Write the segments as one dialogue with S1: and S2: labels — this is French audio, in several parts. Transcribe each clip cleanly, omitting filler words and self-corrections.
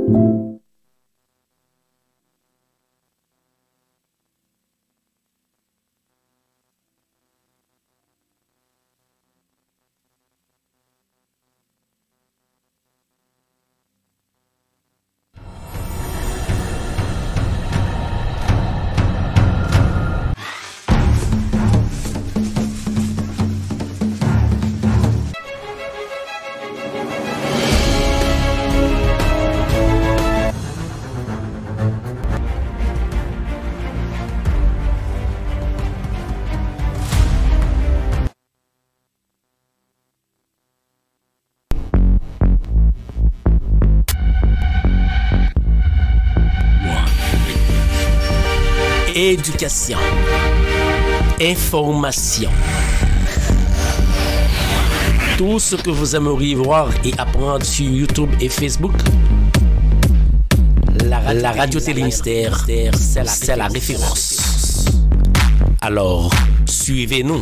S1: Éducation, information. Tout ce que vous aimeriez voir et apprendre sur YouTube et Facebook, la radio-télé Mystère, c'est la référence. Alors, suivez-nous.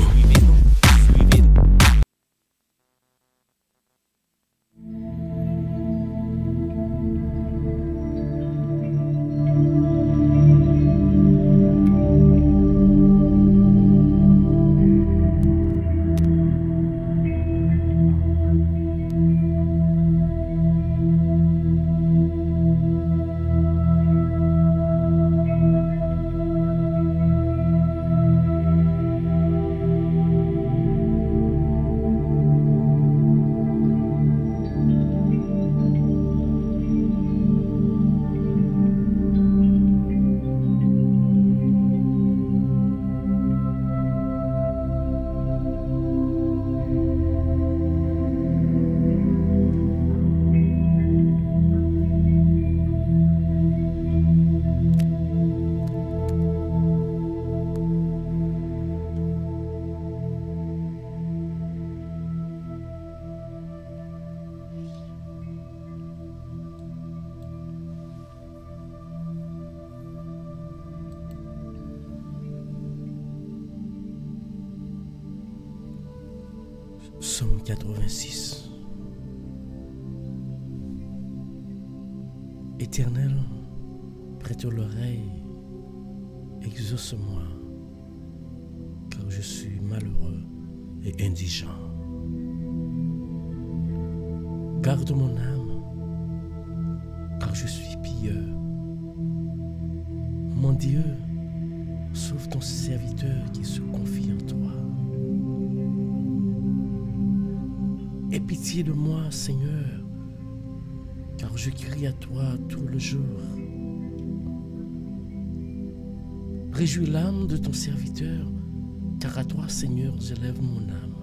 S1: Psaume 86. Éternel, prête l'oreille, exauce-moi, car je suis malheureux et indigent. Garde mon âme, car je suis pieux. Mon Dieu, sauve ton serviteur qui se confie en toi. Aie pitié de moi, Seigneur, car je crie à toi tout le jour. Réjouis l'âme de ton serviteur, car à toi, Seigneur, j'élève mon âme.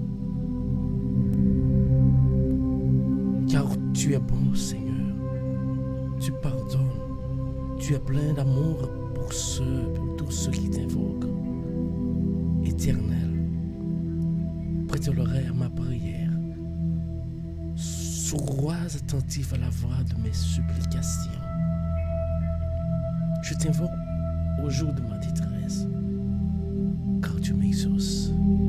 S1: Car tu es bon, Seigneur, tu pardonnes, tu es plein d'amour pour tous ceux qui t'invoquent. Éternel, prête l'oreille à ma prière. Sois attentif à la voix de mes supplications. Je t'invoque au jour de ma détresse, car tu m'exauces.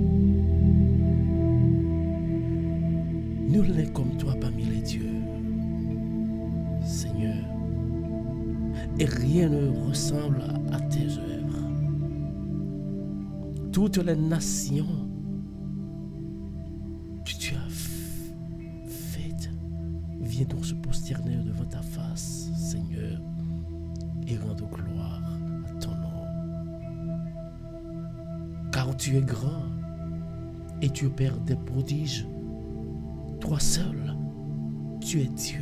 S1: Nul n'est comme toi parmi les dieux, Seigneur, et rien ne ressemble à tes œuvres. Toutes les nations que tu as faites viennent donc se prosterner devant ta face, Seigneur, et rendre gloire à ton nom. Car tu es grand et tu opères des prodiges. Toi seul, tu es Dieu.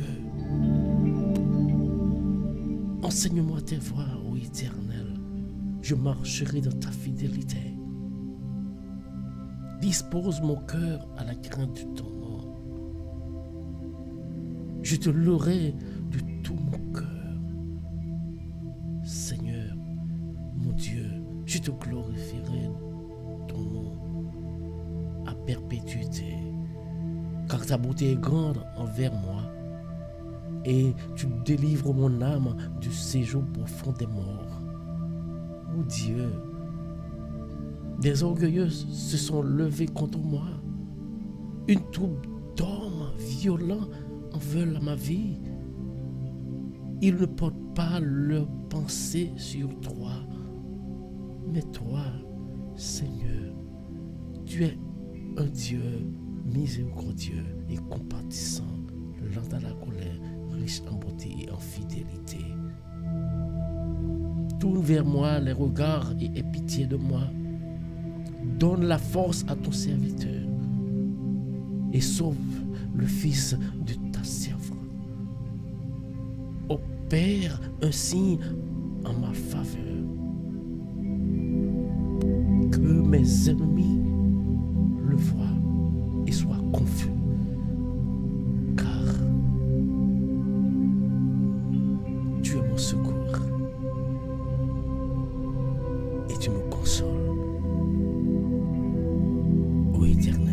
S1: Enseigne-moi tes voies, ô Éternel. Je marcherai dans ta fidélité. Dispose mon cœur à la crainte de ton nom. Je te louerai de tout mon cœur. Seigneur, mon Dieu, je te glorifierai ton nom à perpétuité. Car ta beauté est grande envers moi, et tu délivres mon âme du séjour profond des morts. Ô Dieu, des orgueilleux se sont levés contre moi. Une troupe d'hommes violents en veulent ma vie. Ils ne portent pas leur pensée sur toi. Mais toi, Seigneur, tu es un Dieu miséricordieux et compatissant, lent à la colère, riche en beauté et en fidélité. Tourne vers moi les regards et aie pitié de moi. Donne la force à ton serviteur et sauve le fils de ta servante. Opère un signe en ma faveur. Que mes ennemis le voient et soient confus, car tu es mon secours et tu me consoles, ô Éternel.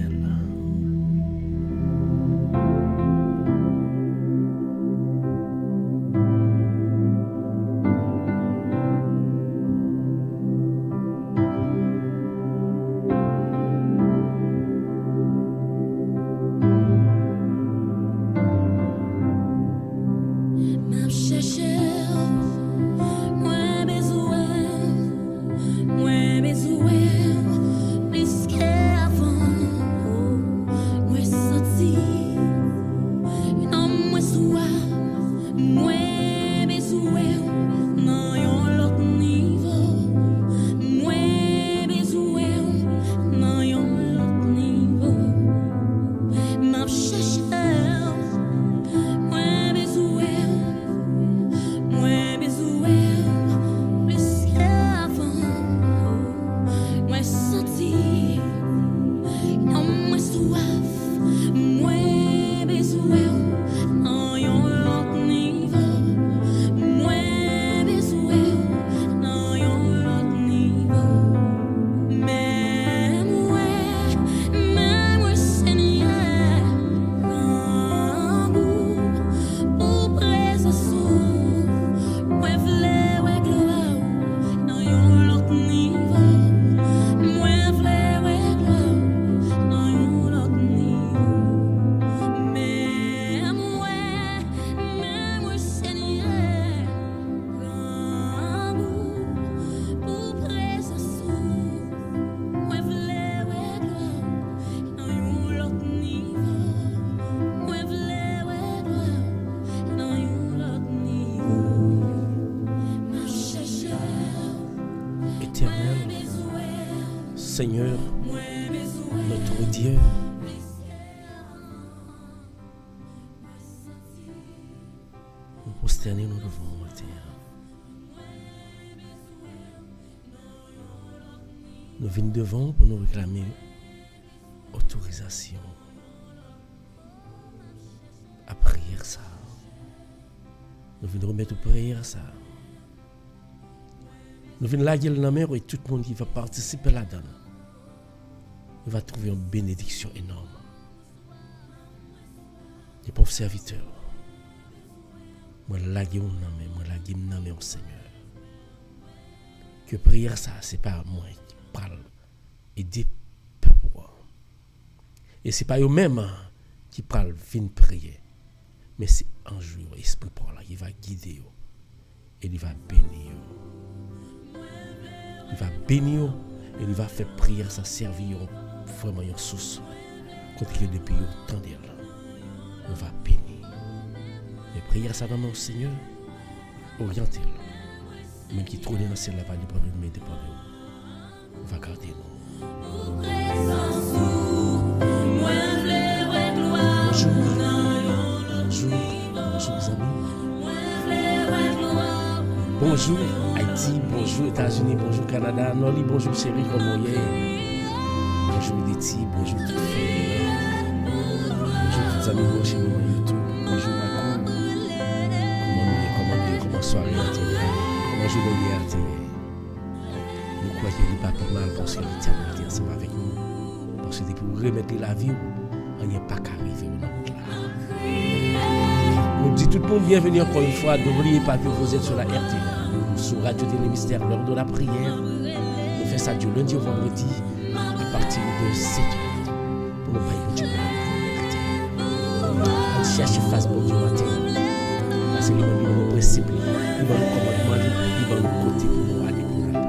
S1: Seigneur, notre Dieu, nous prosternons devant vous, nous venons devant pour nous réclamer autorisation à prier ça. Nous venons remettre prière ça. Nous venons là dans la mer et tout le monde qui va participer là-dedans, il va trouver une bénédiction énorme. Les pauvres serviteurs, moi la gué au Seigneur. Que prière ça, c'est pas moi qui parle et dit peuple. Et c'est pas eux-mêmes qui parlent fin prier, mais c'est un jour esprit par là qui va guider et il va bénir. Il va bénir et il va faire prière ça servir vraiment une source. Quand il est depuis autant d'elle, on va bénir. Mais prière ça dans mon Seigneur, orientez-le. Même qui trouve dans le ciel là, pas dépendre de nous, mais dépendre de nous. On va garder nous. Bonjour les amis. Bonjour Haïti, bonjour États-Unis, bonjour Canada, Noli, bonjour chérie, comment vous êtes? Bonjour Diti, bonjour tout le monde. Bonjour tous les amis chez nous YouTube. Bonjour Macron. Comment soirée à télé? Comment journée à télé? Nous croyons qu'il n'est pas plus mal parce que l'éternité est ensemble avec nous. Parce que pour remettre la vie, on n'y est pas qu'arrivé au nom de là. Nous dit tout le monde bienvenue encore une fois. N'oubliez pas que vous êtes sur la RTL, sur Radio Télé Mystère, l'heure de la prière. Nous faisons ça du lundi au vendredi à partir de 7h pour nous payer Dieu. On cherche face pour Dieu matin. cérémonie, nos principes, il va nous commandement, il va nous côté pour nous aller pour la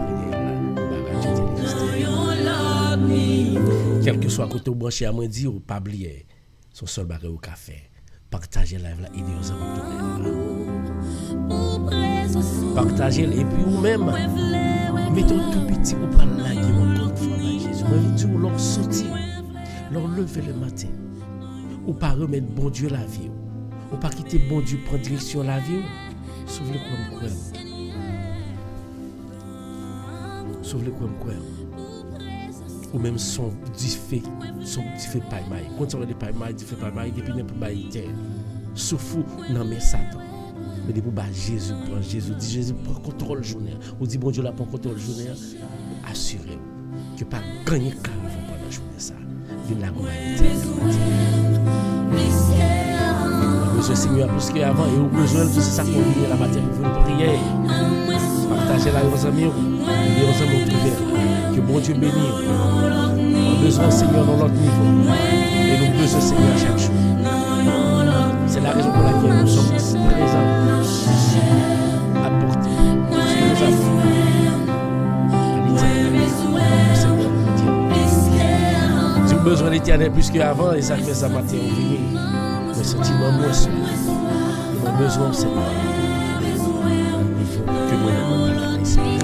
S1: prière. Quel que soit côté au branché à moi dire ou pas oublier son seul barré au café. Partagez la live là, aider aux amis de partagez et puis ou même mettons tout petit pour prendre la gueule encore une fois Jésus. Moi je dis leur sortir, leur lever le matin. Ou pas remettre bon Dieu la vie. Ou pas quitter bon Dieu prendre direction la vie. Sauve-le comme quoi. Sauve-le comme quoi. Ou même son fait paille maille. Quand on a des paille maille, dit fait paille maille, depuis n'importe bail terre. Souffle non mais Satan. Mais depuis bas Jésus prend Jésus prend contrôle journée. Ou dit bon Dieu la prend contrôle journée. Assurez que pas gagner carrément pendant la journée ça. Viens la humanité. Besoin Seigneur plus qu'avant et au besoin de tout ça qu'on vient la matière pour une prière. Partagez la vos amis, et vos amis trouver. Que bon Dieu bénisse. On a besoin Seigneur dans l'autre niveau. Et nous besoin Seigneur chaque jour. C'est la raison pour laquelle nous sommes présents à porter tout ce que nous avons. Si vous avez besoin de l'Éternel plus qu'avant, et ça fait ça matin au venu. Mais sentiment moi seul. Nous avons besoin de Seigneur. Il faut que nous n'ayons pas l'esprit.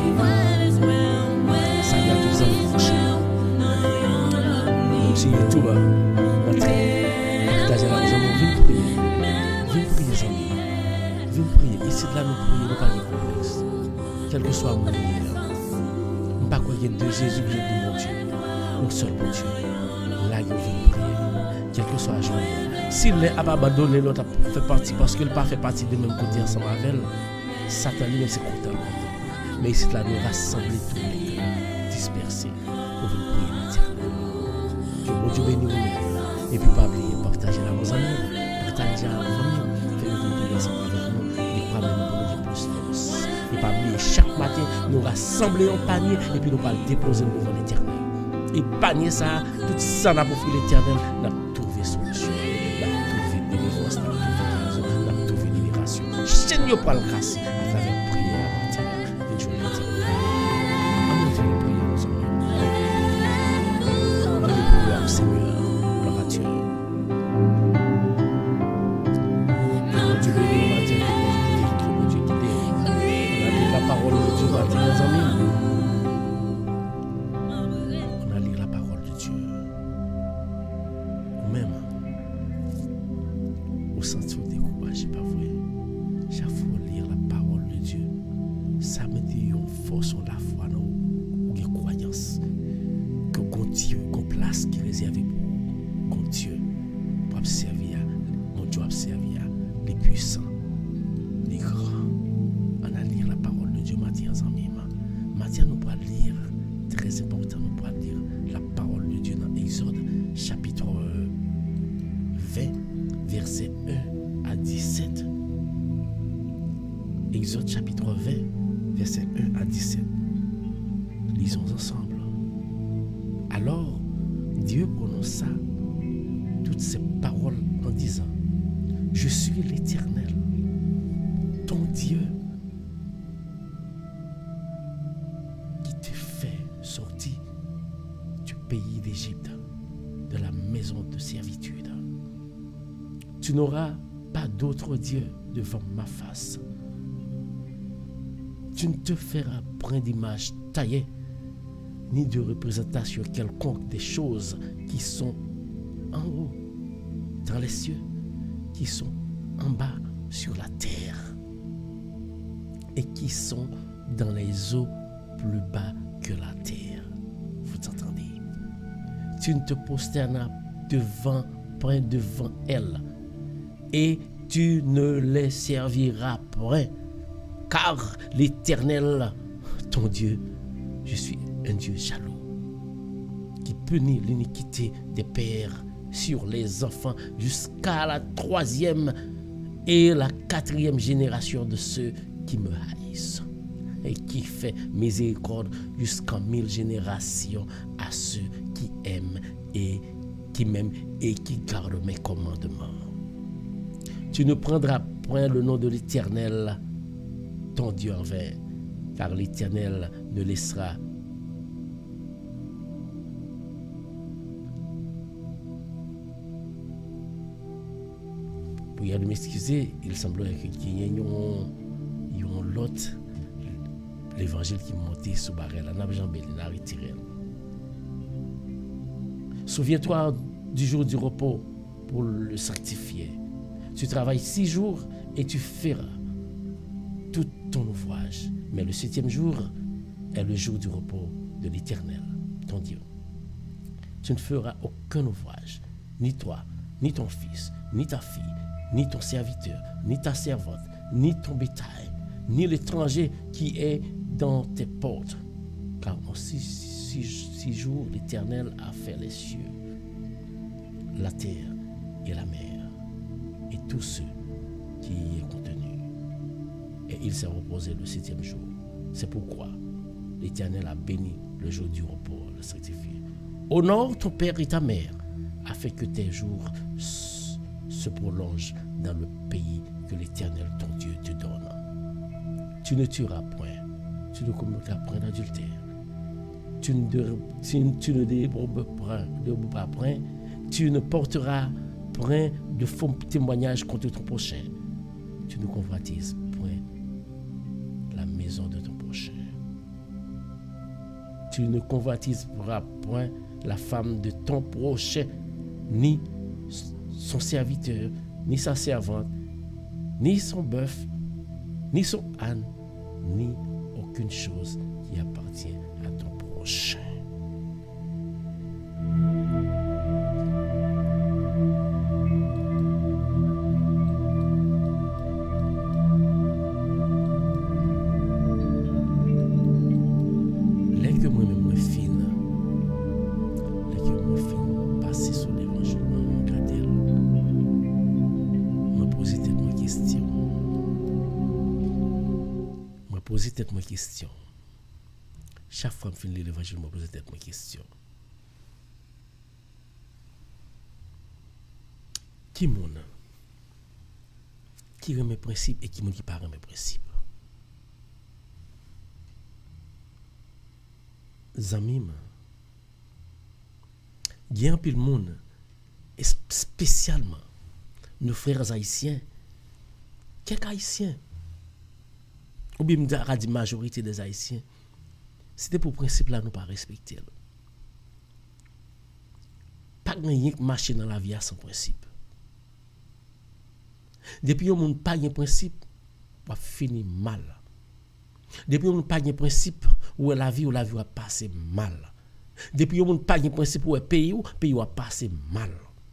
S1: Ça y a tous les amis prochains. Donc si YouTube, entrez, partagez la maison, venez prier. Venez prier, les amis. Venez prier. Ici de là, nous prions, nous pas de complexe. Quel que soit mon lien. Nous ne pas croire qu'il y a deux Jésus qui viennent de mon Dieu. Un seul bon Dieu. Là, nous venons prier. Quel que soit la journée. S'il n'est pas abandonné, l'autre fait partie parce qu'il n'a pas fait partie du même côté ensemble avec elle, Satan lui-même c'est content. Mais ici, là, nous rassembler tous les cœurs, dispersés, pour venir prier l'Éternel. Que bon Dieu bénisse nous. Et puis, pas oublier, partager la vos amis, partager la vos amis, faire une prière ensemble avec nous, et pas même pour nous plus force. Et pas oublier, chaque matin, nous rassembler en panier, et puis nous pas le déposer devant l'Éternel. Et panier ça, tout ça, n'a pas fait l'Éternel, n'a trouvé solution. Seigneur pour le casser à travers prière à matin. Et je vais dire, amen, fais le prière aux hommes. Amen, le prière au Seigneur, gloire à Dieu. Que Dieu bénisse au matin, que Dieu guide. On a lu la parole de Dieu matin, les amis. On a lu la parole de Dieu. Ou même, au sens où découragé, pas vrai. Chaque fois lire la parole de Dieu, ça met une force en la foi, ou une croyance que Dieu, qu'on place qui est réservé pour Dieu, pour observer, mon Dieu observer les puissants, les grands. On a lire la parole de Dieu, Matthieu, Matthieu, nous pourrons lire, très important, nous pourrons lire la parole de Dieu dans Exode, chapitre 20, verset 1 à 17. Exode chapitre 20, verset 1 à 17. Lisons ensemble. Alors, Dieu prononça toutes ces paroles en disant, je suis l'Éternel, ton Dieu, qui te fait sortir du pays d'Égypte, de la maison de servitude. Tu n'auras pas d'autre Dieu devant ma face. Tu ne te feras point d'image taillée, ni de représentation quelconque des choses qui sont en haut, dans les cieux, qui sont en bas, sur la terre, et qui sont dans les eaux plus bas que la terre. Vous entendez? Tu ne te prosterneras point devant elles, et tu ne les serviras point. Car l'Éternel, ton Dieu, je suis un Dieu jaloux, qui punit l'iniquité des pères sur les enfants jusqu'à la 3e et la 4e génération de ceux qui me haïssent, et qui fait miséricorde jusqu'en 1000 générations à ceux qui aiment et qui m'aiment et qui gardent mes commandements. Tu ne prendras point le nom de l'Éternel, ton Dieu en vain, car l'Éternel ne laissera pour y m'excuser, il semblerait qu'il y ait un lot l'évangile qui montait sous barrel, la n'a jamais retiré. Souviens-toi du jour du repos pour le sanctifier. Tu travailles 6 jours et tu feras tout ton ouvrage. Mais le 7e jour est le jour du repos de l'Éternel, ton Dieu. Tu ne feras aucun ouvrage, ni toi, ni ton fils, ni ta fille, ni ton serviteur, ni ta servante, ni ton bétail, ni l'étranger qui est dans tes portes. Car en 6 jours, l'Éternel a fait les cieux, la terre et la mer, et tout ce qui y est contenu. Et il s'est reposé le 7e jour. C'est pourquoi l'Éternel a béni le jour du repos, le sanctifié. Honore ton père et ta mère, afin que tes jours se prolongent dans le pays que l'Éternel, ton Dieu, te donne. Tu ne tueras point, tu ne commettras point d'adultère, tu ne déroberas point, tu ne porteras point de faux témoignages contre ton prochain, tu ne convoitises point la maison de ton prochain, tu ne convoitiseras point la femme de ton prochain, ni son serviteur, ni sa servante, ni son bœuf, ni son âne, ni aucune chose qui appartient à ton prochain. Les que moi-même me fine, les que moi fine passer sur l'évangile, mon gardel, me poser tellement de questions. Me poser tellement de questions. Chaque fois que je finis l'évangile, je me pose tellement de questions. Qui moun qui remet principes et qui moun qui pas remet principes? Zamim, il y a un peu de monde, et spécialement nos frères haïtiens, quelques haïtiens, ou bien la majorité des haïtiens, c'était pour principe là nous pas respecter. Pas rien marcher dans la vie sans principe. Depuis on n'a pas de principe, on va finir mal. Depuis on n'a pas de principe, où la vie va passer mal. Depuis on n'a pas de principe, où le pays va passer mal.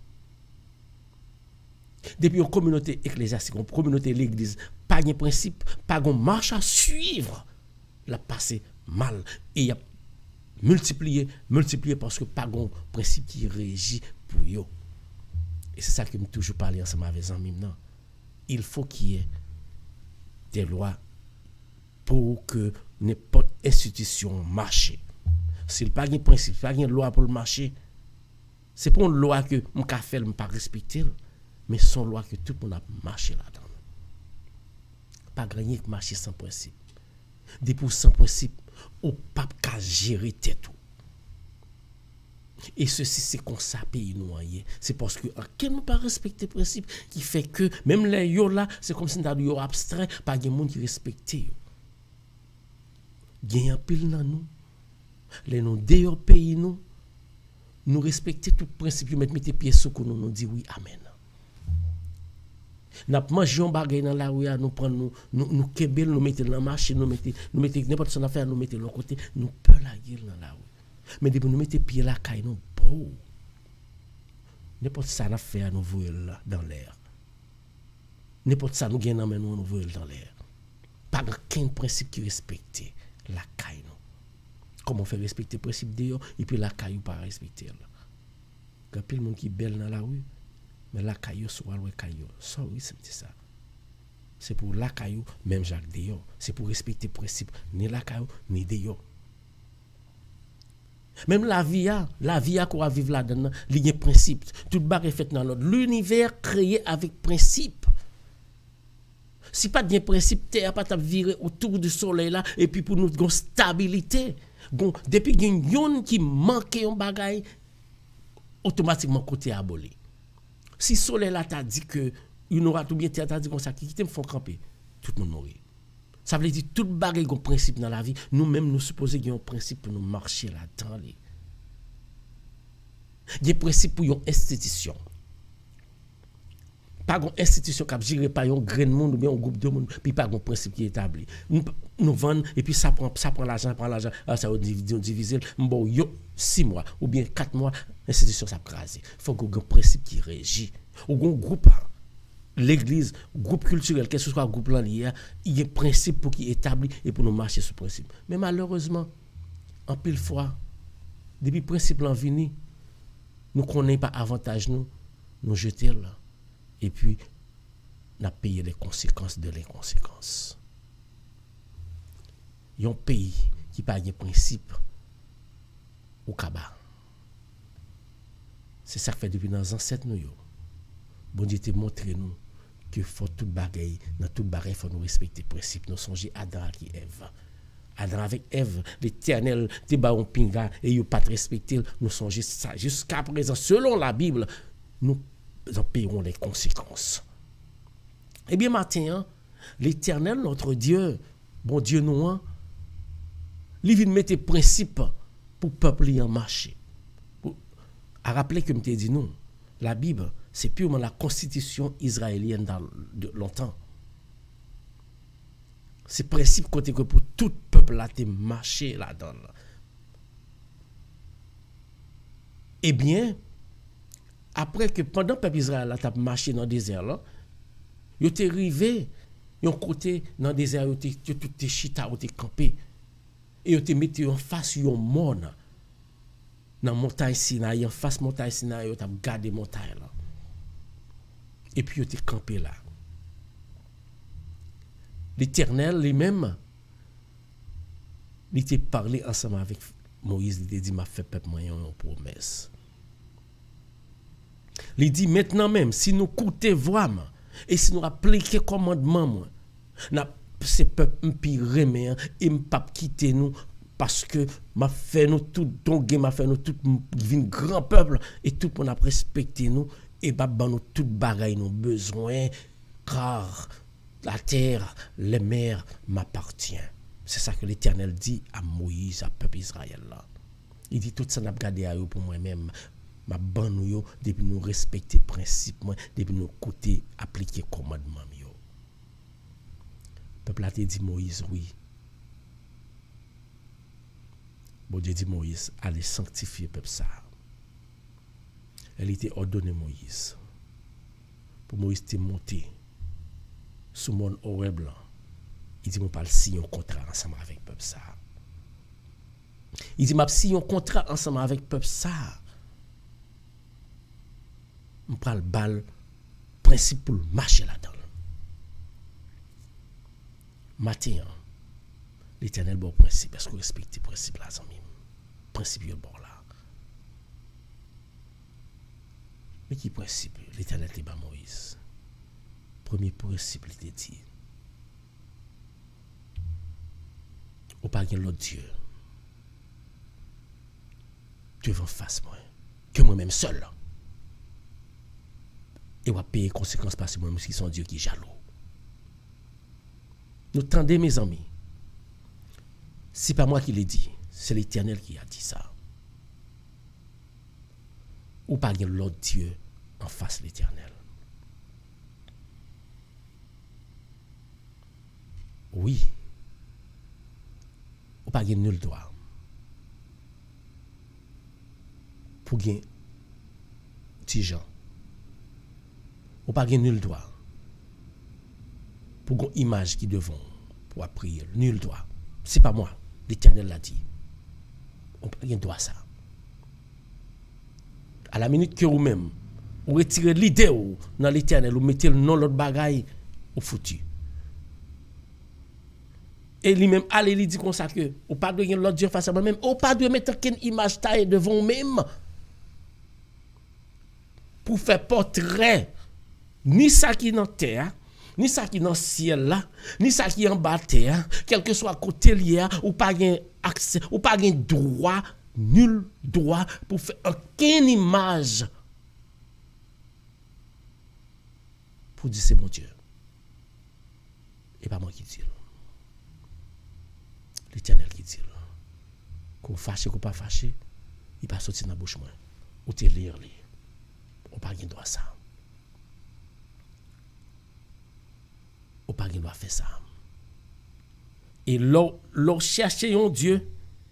S1: Depuis une communauté ecclésiastique, une communauté de l'église, pas de principe, pas de marche à suivre, la passer mal. Et il y a multiplié parce que pas de principe qui régit pour eux. Et c'est ça que je toujours parlé ensemble avec les amis. Il faut qu'il y ait des lois pour que n'importe institution marche. S'il n'y a pas de principe, pas de loi pour le marché, c'est pas une loi que mon café ne pas respecter, mais c'est une loi que tout le monde a marché là-dedans. Pas gagner que marcher sans principe. Depuis sans principe, au pape qu'à gérer tête. Et ceci, c'est qu'on s'appelle noyer. C'est parce que quelqu'un ne pas respecter le principe qui fait que même les yo là, c'est comme si nous yo abstrait, pas de monde qui respecte. Il y a un pile dans nous. Les noms d'ailleurs pays nous respecter tout principe, mettre pieds sous nous dit oui, amen. Nous mangeons bagay dans la rue, nous prenons nous kebel, nous mettons dans la machine, nous mettons n'importe son affaire, nous mettons de l'autre côté, nous peur la gueule dans la rue. Mais depuis nous mettons pieds là, caille nous beau. N'importe ça n'a fait à nous voler dans l'air. N'importe ça nous gagne nous voler dans l'air. Pas aucun principe qui respecte la caille nous. Comment faire respecter le principe d'ailleurs et puis la caille pas respecter. Quand il y a monde qui belle dans la rue, mais la caillou soit le caillou. Ça oui, c'est ça. C'est pour la caillou, même Jacques d'ailleurs. C'est pour respecter le principe ni la caillou ni d'ailleurs. Même la vie qu'on va vivre là-dedans, il y a un principe. Tout le est fait dans l'autre. L'univers créé avec principe. Si pas de principe, terre pas t'a virer autour du soleil là, et puis pour nous une stabilité. Bon, depuis qu'il y a une qui manque un bagay, automatiquement côté aboli. Si soleil là t'a dit que il aura tout bien terre t'a dit comme ça qui te font camper, tout le monde mourir. Ça veut dire tout bagay a un principe dans la vie, nous-mêmes nous supposons qu'il y a un principe pour nous marcher là-dedans. Il y a un principe pour une institution. Pas une institution qui gère pas un grain de monde ou bien un groupe de monde, puis pas un principe qui est établi. Nous vendons et puis ça prend l'argent, ça va diviser. Bon, 6 mois ou bien 4 mois, l'institution ça crase. Il faut qu'il y ait un principe qui régit. Ou un groupe, l'église, groupe culturel, quel que soit le groupe là, il y a un principe pour qui est établi et pour nous marcher ce principe. Mais malheureusement, en pile fois, depuis le principe là venu, nous ne connaissons pas avantage nous jeter là. Et puis, on a payé les conséquences de l'inconséquence. Il y a un pays qui n'a pas de principe au Kaba. C'est ça que fait depuis nos ancêtres. Bon Dieu te montre nous que faut tout bagaille, dans tout bagaille, il faut nous respecter le principe. Nous songeons Adam qui Ève. Adam avec Ève, l'Éternel te bat un pinga et il n'a pas respecté. Nous songeons ça. Jusqu'à présent, selon la Bible, nous paierons les conséquences. Eh bien, matin, l'Éternel, notre Dieu, bon Dieu nous, il vient mettre des principes pour le peuple en marcher. À rappeler que je t'ai dit non, la Bible, c'est purement la constitution israélienne dans longtemps. C'est principe côté que pour tout peuple là, tu marché là-dedans. Eh bien, après que pendant que le peuple Israël a marché dans le désert, là, il est arrivé, il côté dans le désert, il était tout chita, il était campé. Et il était mis en face de monde dans la montagne Sinaï, en face de la montagne Sinaï, il a gardé la montagne là. Et puis il était campé là. L'Éternel lui-même, il était parlé ensemble avec Moïse, il a dit, m'a fait peuple moyen une promesse. Il dit maintenant même, si nous coûtons voix, et si nous appliquons commandement, ce peuple pire et pas quitter nous parce que m'a fait nous tout donguer, m'a fait nous tout un grand peuple et tout pour nous respecter nous et bah nous tout bagaille nos besoins car la terre, les mers m'appartient. C'est ça que l'Éternel dit à Moïse, à peuple Israël là. Il dit tout ça n'a pas gardé à eux pour moi-même. Ma ban nous depuis nous respecter principe moi depuis nous côté appliquer commandement yo. Peuple a dit Moïse oui. Bon Dieu dit Moïse allez sanctifier peuple ça. Elle était ordonnée Moïse. Pour Moïse te monter sous mon oreille blanc. Il dit moi pas signer un contrat ensemble avec peuple ça. Il dit m'a signer un contrat ensemble avec peuple ça. On prend le bal, principe pour marcher là-dedans. Matin, l'Éternel bon principe, est-ce que vous respectez le principe là, zami? Principe est bon là. Mais qui principe? L'Éternel te bat Moïse. Premier principe, il te dit, ou pas de l'autre Dieu devant face moi, que moi-même seul. Et on va payer les conséquences parce que moi-même, c'est Dieu qui est jaloux. Nous tendez, mes amis. Ce n'est pas moi qui l'ai dit, c'est l'Éternel qui a dit ça. Ou pas l'autre Dieu en face de l'Éternel. Oui. Ou pas nul droit. Pour gagner petit gens. Ou pas nul droit. Pour une image qui devant pour prier. Nul droit. C'est pas moi. L'Éternel l'a dit. On pas droit ça. À la minute que vous-même, vous retirez l'idée dans l'Éternel, vous mettez le nom de l'autre bagaille, vous foutu. Et lui-même, allez, il dit comme ça que, vous pas de l'autre Dieu face à moi-même, vous pas de mettre aucune image taille devant vous-même. Pour faire portrait, ni ça qui est dans la terre, ni ça qui dans le ciel là, ni ça qui en bas terre, quel que soit côté lié, ou pas gain accès, ou pas gain droit, nul droit pour faire aucune image pour dire c'est mon Dieu. Et pas moi qui dis. L'Éternel qui dit. Qu'on fâché, qu'on pas fâché, il pas sorti dans la bouche moi. Ou te lire li. On pas gain droit ça. On pas gain droit faire ça. Et l'on chercher un Dieu,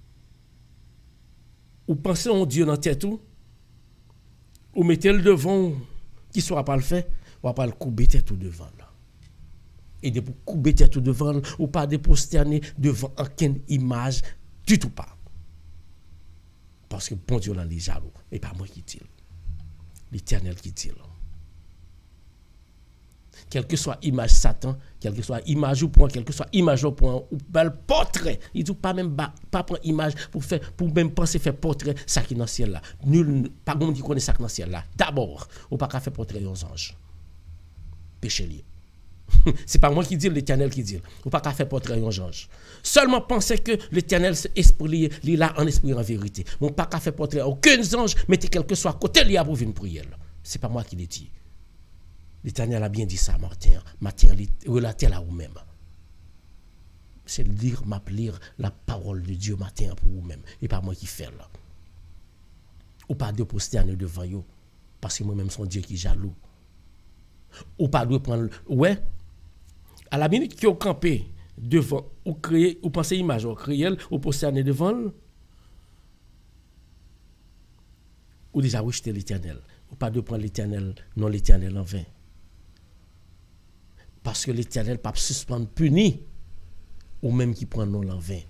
S1: ou penser un Dieu dans tête ou mettez le devant qui soit pas le fait, ou pas le couper tête tout devant là. Et de pour couper tête tout devant ou pas de prosterner devant aucune image du tout pas. Parce que bon Dieu là les jaloux et pas moi qui dit. L'Éternel qui dit. Quelle que soit image Satan, quelle que soit image ou point, quelle que soit image ou point, ou bel portrait, il dit pas même pas prendre image pour même penser faire portrait ça qui dans le ciel là. Nul pas monde qui connaît ça qui dans le ciel là. D'abord, ou pas faire portrait aux anges. Péché lié. C'est pas moi qui dis, l'Éternel qui dit. Ou pas faire portrait aux anges. Seulement penser que l'Éternel c'est esprit, il est là en esprit en vérité. On pas faire portrait aucun ange, mettez quel que soit côté lié pour venir prier. C'est pas moi qui le dis. L'Éternel a bien dit ça, Martin, relaté là vous-même. C'est lire la parole de Dieu matin pour vous-même. Et pas moi qui fais là. Ou pas de prosterner devant vous. Parce que moi-même, son Dieu qui est jaloux. Ou pas de prendre. Ouais. À la minute qui est campé devant, ou créer, ou penser image, ou créer, ou prosterner devant, ou déjà rejeter l'Éternel. Ou pas de prendre l'Éternel, non l'Éternel en vain. Parce que l'Éternel pas suspendre puni ou même qui prend non en vain.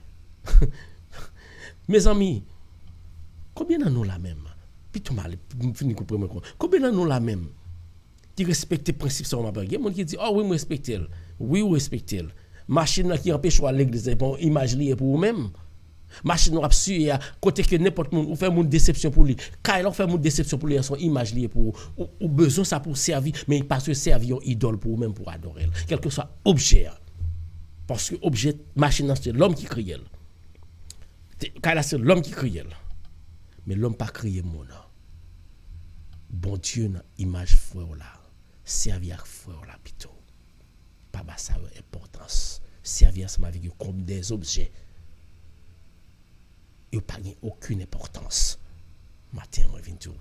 S1: Mes amis, combien d'en nous la même? Puis tout mal, fini comprendre quoi. Combien d'en nous la même? Qui respecte les principes sur ma part. Il y a des gens qui disent "Oh oui, moi respecte elle." Oui, ou respecte elle. Machine qui empêche à l'église pour image liée pour vous-même. Machine a su à côté que n'importe monde ou fait une déception pour lui. Quand il fait une déception pour lui, son image liée pour ou besoin ça pour servir, mais parce que servir idole pour même pour adorer. Quel que soit objet. Parce que objet machine c'est l'homme qui crie. Quand c'est l'homme qui crie. Mais l'homme pas crier mon nom. Bon Dieu dans image frère là. Servir frère là plutôt. Pas ça importance. Servir ensemble avec comme des objets. Il n'y a pas aucune importance. Matin, moi, je viens tout.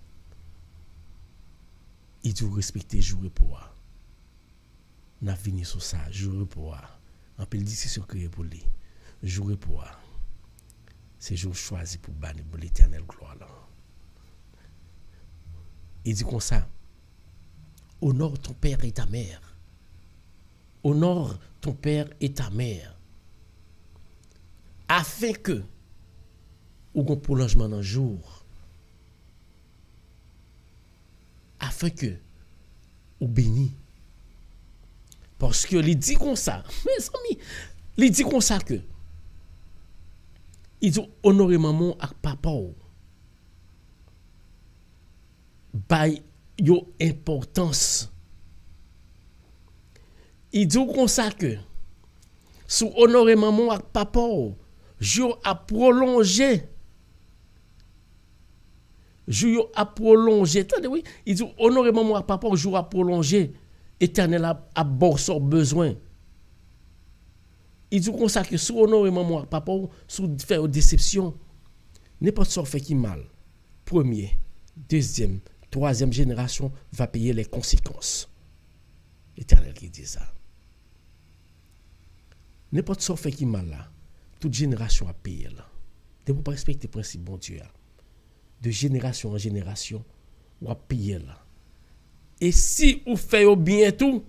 S1: Il doit respecter le jour repos. On a fini sur ça, jour repos. On peut le dire, c'est ce créé pour lui. Jour repos. C'est jour choisi pour bannir pour l'éternelle gloire. Il dit comme ça. Honore ton père et ta mère. Honore ton père et ta mère. Afin que ou un prolongement dans le jour, afin que ou béni. Parce que il dit comme ça, mes amis, il dit comme ça que il dit honorer maman et papa by yo importance. Il dit comme ça que sous honorer maman et papa jour à prolonger. Jour à prolonger. Attendez, oui. Il dit, honorer maman à papa, jour à prolonger. Éternel a bon besoin. Il dit comme ça que sous honorer maman à papa, sous faire déception, n'importe quoi fait qui mal. Premier, deuxième, troisième génération va payer les conséquences. Éternel qui dit ça. N'importe quoi fait qui mal là, toute génération a payé là. De ne pas respecter le principe bon Dieu. De génération en génération, ou à payer là. Et si vous faites bien tout,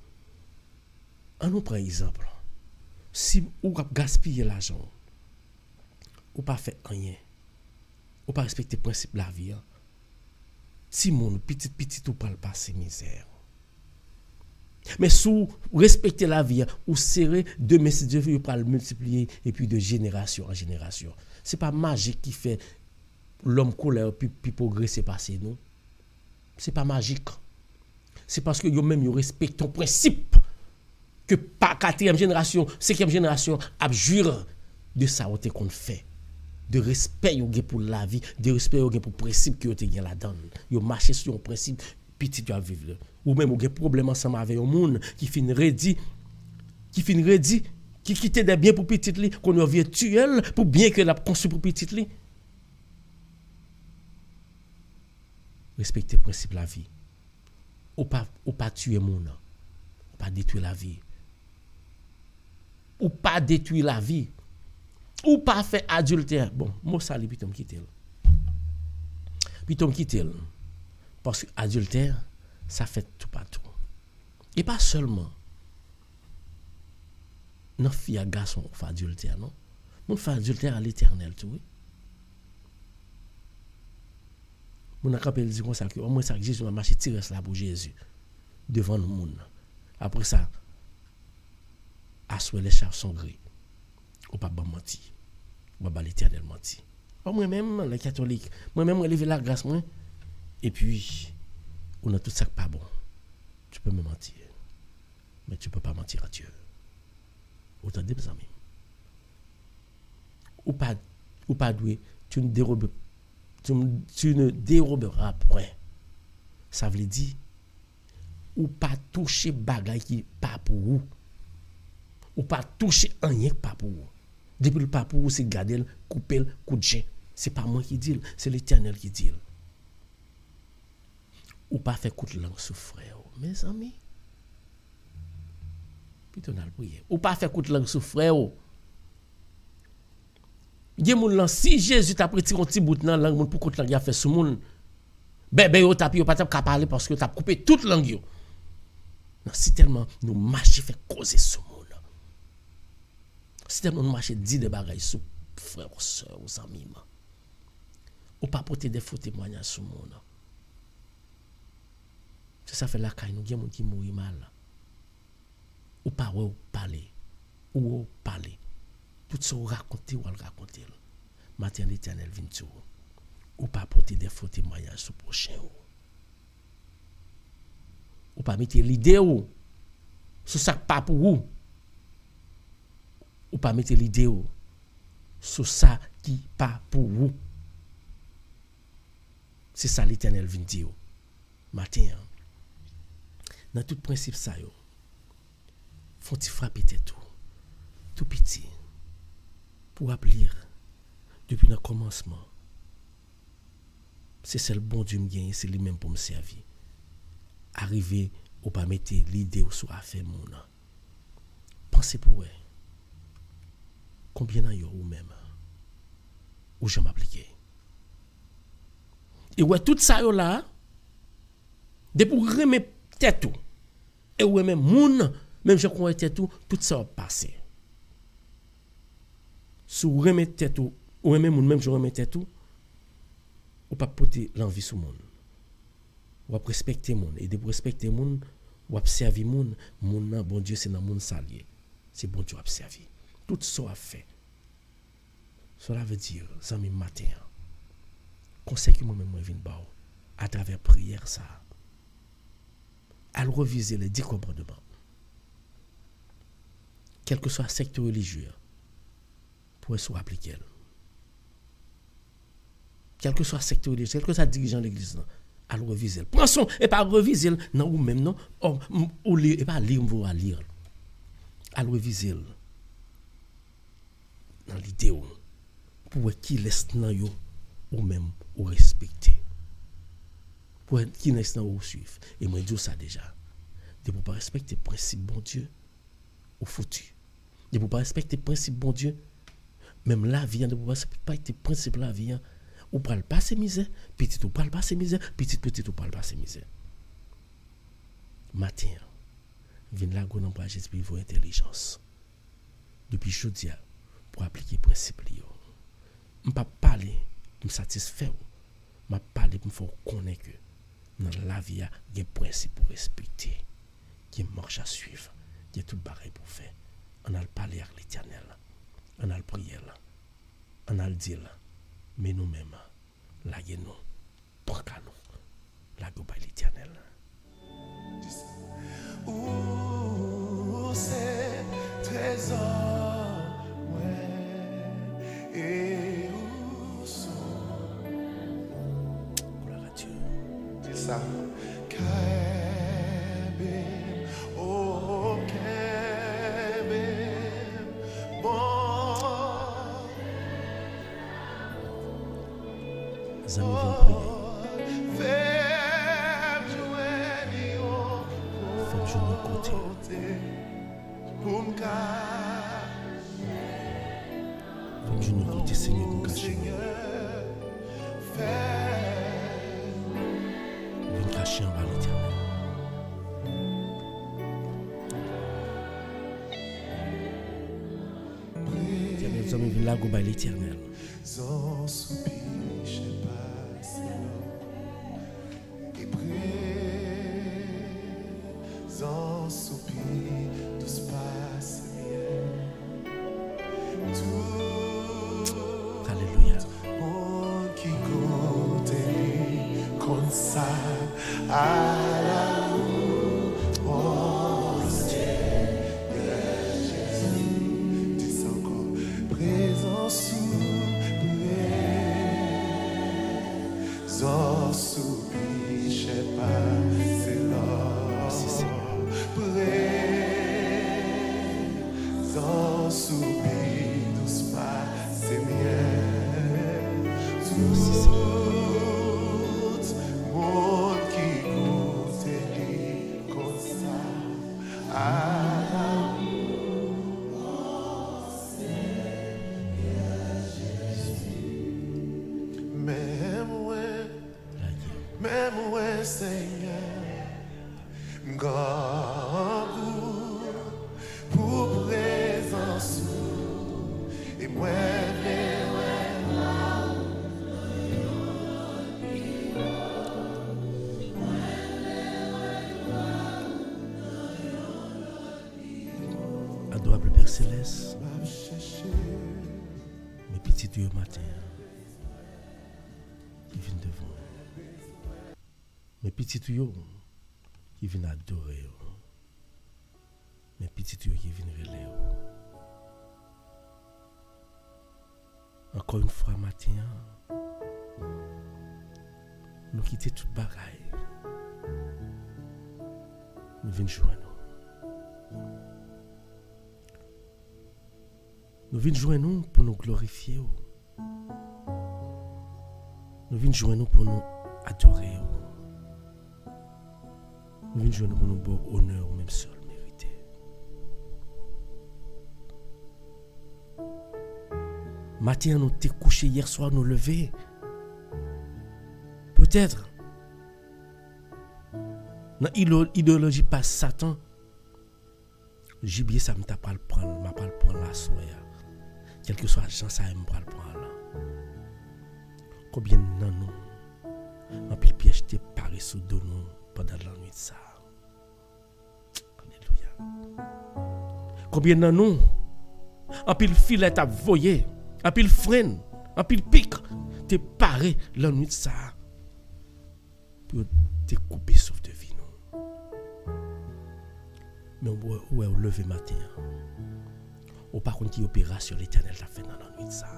S1: on nous prend exemple. Si vous gaspillez l'argent, ou pas fait rien, ou pas respecter le principe de la vie, si mon petit ou pas le passer misère. Mais si vous respectez la vie, ou serrez de mes Dieu, vous pas le multiplier et puis de génération en génération. Ce n'est pas magique qui fait l'homme colère puis progresser passer nous. C'est pas magique. c'est parce que eux-mêmes ils respectent ton principe que pas quatrième génération, cinquième génération a jure de ça qu'on fait. De respect pour la vie, de respect pour le principe que vous avez là-dedans. Vous marchez sur un principe, petit tu as vivre. Ou même vous avez un problème ensemble avec un monde qui finit ready, qui quitte des biens pour petit li, qu'on est virtuel pour bien que la construit pour petit li. Respectez le principe de la vie. Ou pas tuer monde, ou pas détruire la vie. Ou pas détruire la vie. Ou pas faire adultère. Bon, moi ça li puis me quitter. Puis me quitter parce que adultère ça fait tout partout. Et pas seulement non fille à garçon fait adultère non. Mon fait adultère à l'Éternel tout oui. Mon rappel dit comme ça que au moins ça que Jésus m'a marché tirer là pour Jésus devant le monde. Après ça assoit les chars sont gris. Ou pas mentir. Ou pas l'Éternel mentir. Moi-même, les catholiques, moi-même, je lever la grâce, moi. Et puis, on a tout ça pas bon. Tu peux me mentir. Mais tu ne peux pas mentir à Dieu. Autant de mes amis. Ou pas doué, tu ne déroberas point. Ça veut dire, ou pas toucher bagay qui pas pour vous. Ou pas toucher rien pas pour vous. Depuis le pas pour vous, c'est garder, couper, coup de chien. C'est pas moi qui dis, c'est l'Éternel qui dit. Ou pas faire coup de langue sur frère, mes amis. Puis on a le prier. Ou pas faire coup de langue sur frère. Si Jésus t'a pris un petit bout de langue pour coup de langue, il a fait sur monde. Bébé, yo t'a pas qu'à parler parce que t'as coupé toute langue. Si tellement nous marcher fait causer sur monde. Si tellement nous marcher dit des bagailles sur frères, sœurs, aux amis. Ou pas porter des faux témoignages sur monde. Ça fait la caille, nous avons des gens qui mourent mal. Ou pas ou parler. Ou parler. Tout ça ou raconter ou raconter. Matin l'Éternel vient tout. Ou pas porter des faux témoignages sur le prochain. Ou pas mettre l'idée sur ça pas pour vous. Ou pas mettre l'idée sur ça qui pas pour vous. C'est ça l'Éternel vient dire. Matin, dans tout principe ça yo, faut-il frapper tout petit, pour appeler depuis le commencement. C'est le bon Dieu me gagne, c'est lui-même pour me servir. Arriver ou pas mettre l'idée sur affaire mon. Pensez pour eux. Combien d'années ou même où je m'appliquer. Et ouais tout ça yo là, de pour remettre tête tout. Et ouais même moun, même je crois tête tout ça va passer. Si vous remettez tête tout, ou même je remets tête tout, ou pas porter l'envie sur monde. Ou pas respecter monde et de respecter monde, ou observer monde, monde bon Dieu c'est dans monde salier. C'est bon Dieu observer. Tout ça a fait. Cela veut dire, zami matin, conseil que moi-même je viens de voir, à travers prière ça, à reviser les 10 commandements. Quel que soit le secteur religieux, pour être appliqué. Quel que soit le secteur religieux, quel que soit le dirigeant de l'église, à reviser. Prends son, et pas reviser, non, ou même non, ou lire, et pas lire, on va lire. À reviser. Dans l'idée, pour qui laisse dans yo, ou même, ou respecter. Pour qui laisse dans ou suivre. Et moi, je dis ça déjà. De ne pas respecter le principe bon Dieu, ou foutu. De ne pas respecter le principe bon Dieu, même la vie, de ne pas respecter le principe de la vie, ou pas le passer misère, petit ou pas le passer misère, petit ou pas le passer misère. Matin, vient là, on n'a pas j'espère vos intelligence. Depuis jeudi, pour appliquer le principe, je ne pas parler, je me satisfait, je parler pour me faire connaître que dans la vie, il y a des principes pour respecter, qui marche à suivre, il y a tout pareil pour faire. On a le parler avec l'Éternel, on a le prier, on a le dire, mais nous-mêmes, là, nous, pour nous, là, l'Éternel.
S2: Où c'est trésor, ouais, et où sont.
S1: Gloire à Dieu.
S2: Dis ça. Kébé, oh Kébé, bon.
S1: Les amis vont prier.
S2: Fais jouer
S1: nos côtés.
S2: Pour me
S1: Fais jouer nos côtés, Seigneur, nous cacher. Viens cacher en bas l'Éternel. Éternel, nous sommes venus là, go bas l'Éternel.
S2: Sans soupir, je sais pas, et sans soupir, tout se passe bien. Tout
S1: Alléluia.
S2: monde qui goûte comme ça à la louange de Jésus. Dis encore, présence sans soupir, je sais pas, c'est là. Sans soupir, douce pas, c'est bien. Tout monde qui goûte et comme ça, à la même ouais, Seigneur, God, pour présence, et moi,
S1: Adorable Père Céleste, mes petits dieux matin, qui viennent devant. Mes petits tuyaux qui viennent adorer. Mes petits tuyaux qui viennent relayer. Encore une fois matin, nous quittons toute bagaille. Nous venons joindre. Nous venons joindre pour nous glorifier. Nous venons joindre pour nous adorer. Nous venons joindre pour nous bon honneur ou même seul mérité. Matin, nous t'es couché hier soir, nous lever. Peut-être. Dans l'idéologie pas Satan. Gibier, ça me t'a pas le prendre. M'a pas le prendre la soya. Quel que soit l'argent, ça me pas le prendre. Combien de nous, en pile piège t'es paré sous dos nous pendant la nuit de ça. Alléluia. Combien de nous, en pile filet à voyer, en pile freine, en pile pique, t'es paré la nuit de ça. Pour te couper sauf de vie nous. Mais on est levé matin. Ou par contre qui opération l'Éternel t'a fait dans la nuit de ça.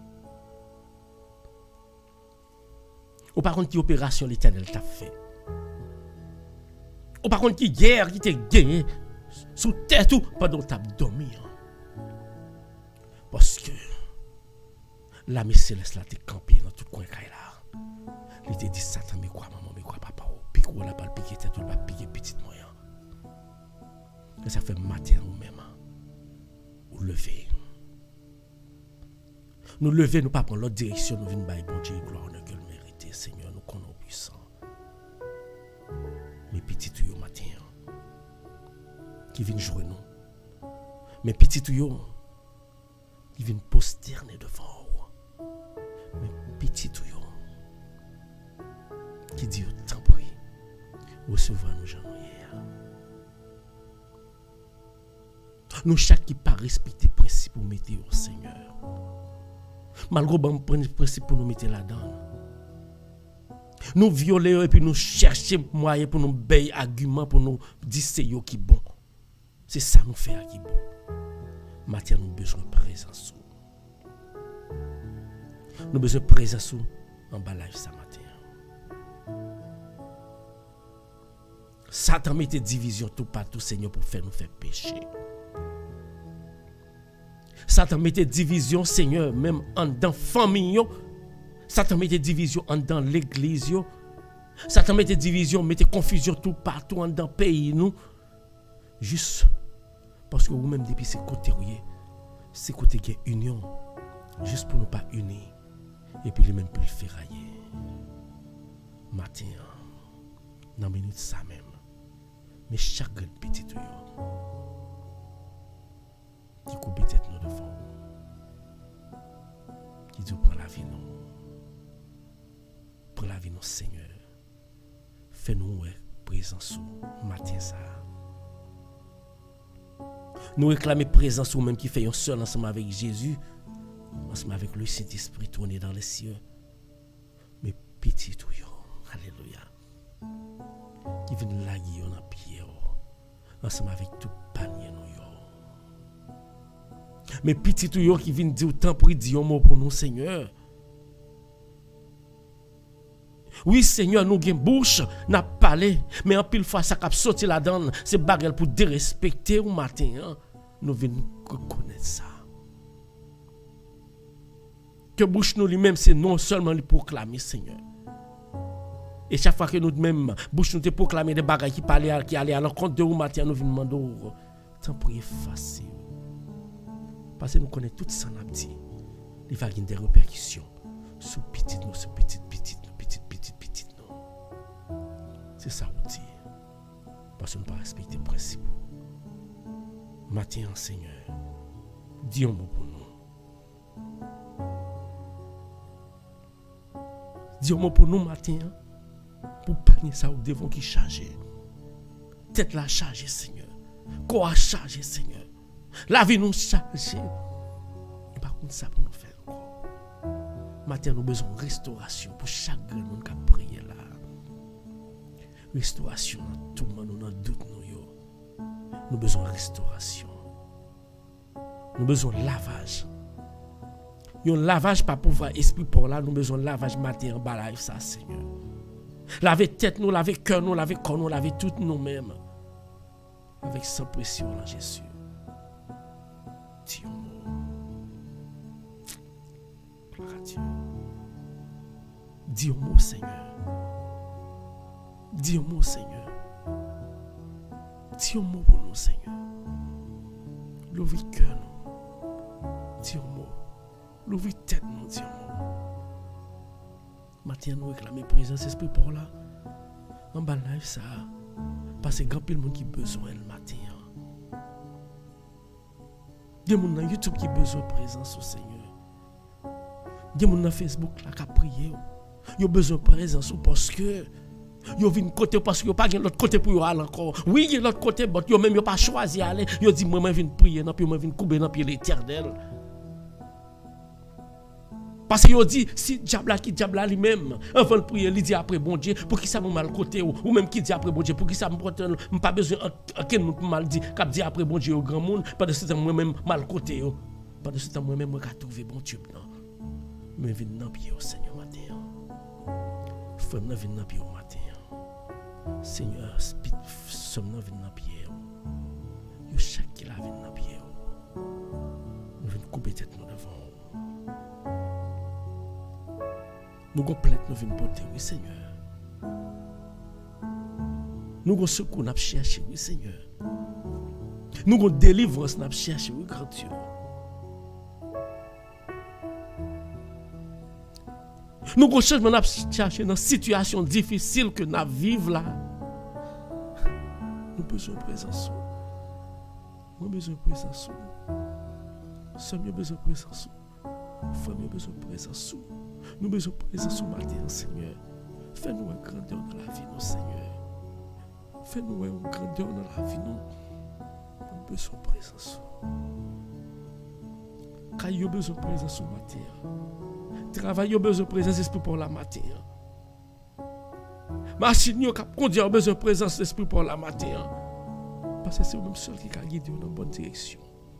S1: Ou par contre qui opération l'Éternel t'a fait. Ou par contre qui guerre qui t'a gagné sous tête ou pendant que t'as dormi. Parce que l'âme céleste là t'es campé dans tout coin là. Il t'a dit Satan mais quoi maman mais quoi papa pique ou la balle piquer tête ou la piquer petite moyen. Et ça fait matin ou même. Ou lever. Nous lever, nous pas prendre l'autre direction, nous venons bailler bon Dieu gloire que le mérite, Seigneur, nous connaissons puissant. Mes petits tuyaux matin qui viennent jouer nous. Mes petits tuyaux qui viennent posterner devant vous. Mes petits tuyaux qui disent tant pis, recevoir nous gens hier. Nous chaque qui pas respecter principe pour mettre au Seigneur. Malgré bon principe pour nous mettre là-dedans. Nous violer et puis nous chercher moyen pour nous bailler argument pour nous dire c'est yo qui bon. C'est ça nous fait qui bon. Matin nous besoin de présence. Nous besoin de présence en bas live ça matin. Satan mette division tout partout Seigneur pour faire nous faire pécher. Satan mette division Seigneur même en dans famille. Satan mette division en dans l'église. Satan mette division, mette confusion tout partout en dans pays nous. Juste parce que vous-même depuis ces côtés c'est côté qui est union. Juste pour nous pas unir. Et puis lui même pour le ferrailler. Matin, dans minute ça même. Mais chaque petit tout qui coupe tête nous devant. Qui dit prends la vie nous. Prends la vie nous Seigneur. Fais-nous présence matin ça. Nous réclamer présence ou même qui fait un seul ensemble avec Jésus, ensemble avec le Saint-Esprit tourné dans les cieux. Mais petit tout yo, alléluia. Qui vient laguer en pied ensemble avec tout panier nous yo. Mais petit tout yo qui vient dire autant pour dire un mot pour nous Seigneur. Oui Seigneur, nous avons bouche, n'a parlé, mais en pile fois ça cap sorti la donne, c'est bagarre pour dérespecter au matin. Hein? Nous venons reconnaître ça. Que bouche nous lui-même c'est non seulement lui proclamer Seigneur. Et chaque fois que nous même bouche nous te proclamer des bagages qui parlaient qui allaient à l'encontre de au matin, nous venons demander tant prier facile. Parce que nous connaissons tout ça n'a dit. Il va y avoir des répercussions sur petit nous, sur petit nous. C'est ça qu'on dit. Parce qu'on ne peut pas respecter le principe. Matin, Seigneur, dis un mot pour nous. Dis un mot pour nous, matin, pour panier ça au devant qui charge. Tête la charge, Seigneur. Corps charge, Seigneur. La vie nous charge. Et par contre, ça pour nous faire encore. Matin, nous avons besoin de restauration pour chaque grand monde qui a prié là. Restauration dans tout le monde, dans doute nous. Nous avons besoin de restauration. Nous avons besoin de lavage. Un lavage pas pouvoir esprit pour là, nous avons besoin de lavage matin en bas live ça Seigneur. Laver tête nous, laver cœur nous, laver corps nous, laver tout nous-mêmes. Avec sans pression là Jésus. Dis un mot. Gloire à Dieu. Dis un mot Seigneur. Dis un mot, Seigneur. Dis un mot pour nous, Seigneur. L'ouvre cœur, nous. Dis un mot. L'ouvre tête, nous. Dis un mot. Maintenant, nous réclamons présence, esprit pour là. En bas live, ça. Parce que grand pile monde qui besoin le matin. Il y a des gens dans YouTube qui besoin de présence au Seigneur. Il y a des gens dans Facebook là qui prié. Il y a besoin de présence parce que yo vinn côté parce que yo pas gen l'autre côté pour yo aller encore. Oui, il y a l'autre côté, mais yo même yo pas choisi aller. Yo dit moi vinn prier dans puis moi vinn couper dans pied l'Éternel. Parce que yo dit si diable qui diable lui-même avant de prier, il dit après bon Dieu pour qui ça me mal côté ou même qui dit après bon Dieu pour qui ça me pas besoin quel monde mal dit cap dit après bon Dieu au grand monde pendant ce temps moi même mal côté yo. Pendant ce temps moi même moi trouver bon Dieu non. Mais vinn dans pied au Seigneur matin. Femme n'a vinn dans pied au matin. Seigneur, sommes nous venons dans pied. Yo chaque qui la vient dans pied. Nous venons couper tête nous devant. Nous complète nous venons porter oui Seigneur. Nous avons secours n'a chercher oui Seigneur. Nous avons délivrance n'a chercher oui grand Dieu. Nous avons changement n'a chercher dans situation difficile que nous vivons là. Nous avons besoin de présence. Nous avons besoin de présence. Nous avons besoin de présence. Nous avons besoin de présence. Nous avons besoin de présence matin, Seigneur. Fais-nous un grandeur dans la vie, Seigneur. Fais-nous un grandeur dans la vie, nous. Nous avons besoin de présence. Car nous avons besoin de présence matin. Travail, nous avons besoin de présence esprit pour la matin. Machine qui conduit a besoin de présence de l'esprit pour la matin. Parce que c'est le même seul qui a guidé dans la bonne direction.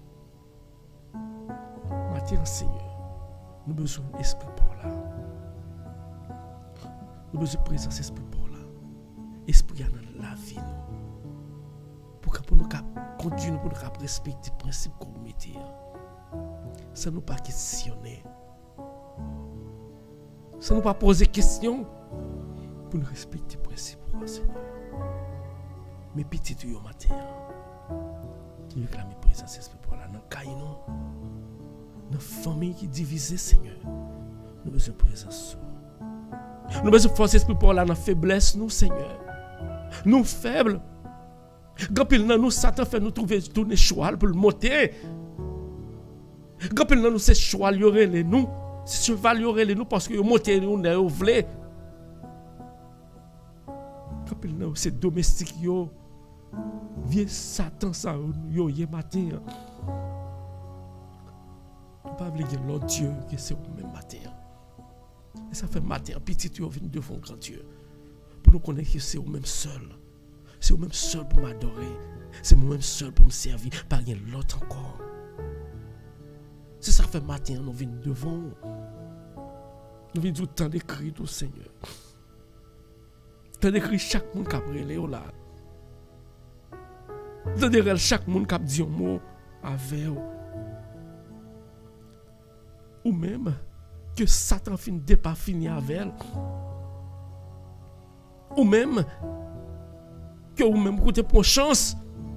S1: Matin, Seigneur, nous avons besoin d'esprit pour là. Nous avons besoin de présence d'esprit pour là. Esprit dans la vie. Pour nous continuer, pour nous respecter les principes qu'on met. Ça ne nous pas questionner. Ça ne nous pas poser question. Pour nous respecter les principes, Seigneur. Mes petits tuyaux matin, qui réclament présence esprit pour la dans le dans la famille qui est divisée, Seigneur. Nous avons besoin de présence. Nous avons besoin de force esprit pour la dans la faiblesse, nous, Seigneur. Nous faibles. Quand nous, Satan fait nous trouver tourner choix pour le monter. Quand nous, c'est choix, nous, c'est cheval, nous, parce que nous monter, nous voulons. Quand c'est domestique, vieux Satan, ça, yé matin. Nous ne pas oublier l'autre Dieu, que c'est au même matin. Et ça fait matin, petit, tu viens devant grand Dieu. Pour nous connaître que c'est au même seul. C'est au même seul pour m'adorer. C'est au même seul pour me servir. Pas rien l'autre encore. C'est ça fait matin, nous venons devant. Nous venons du temps d'écrire au Seigneur. Tant d'écrire chaque monde qui a brûlé là. Tant d'écrire chaque monde qui a dit un mot avec vous. Ou même que Satan finit de pas finir avec elle. Ou même que vous même vous pour chance.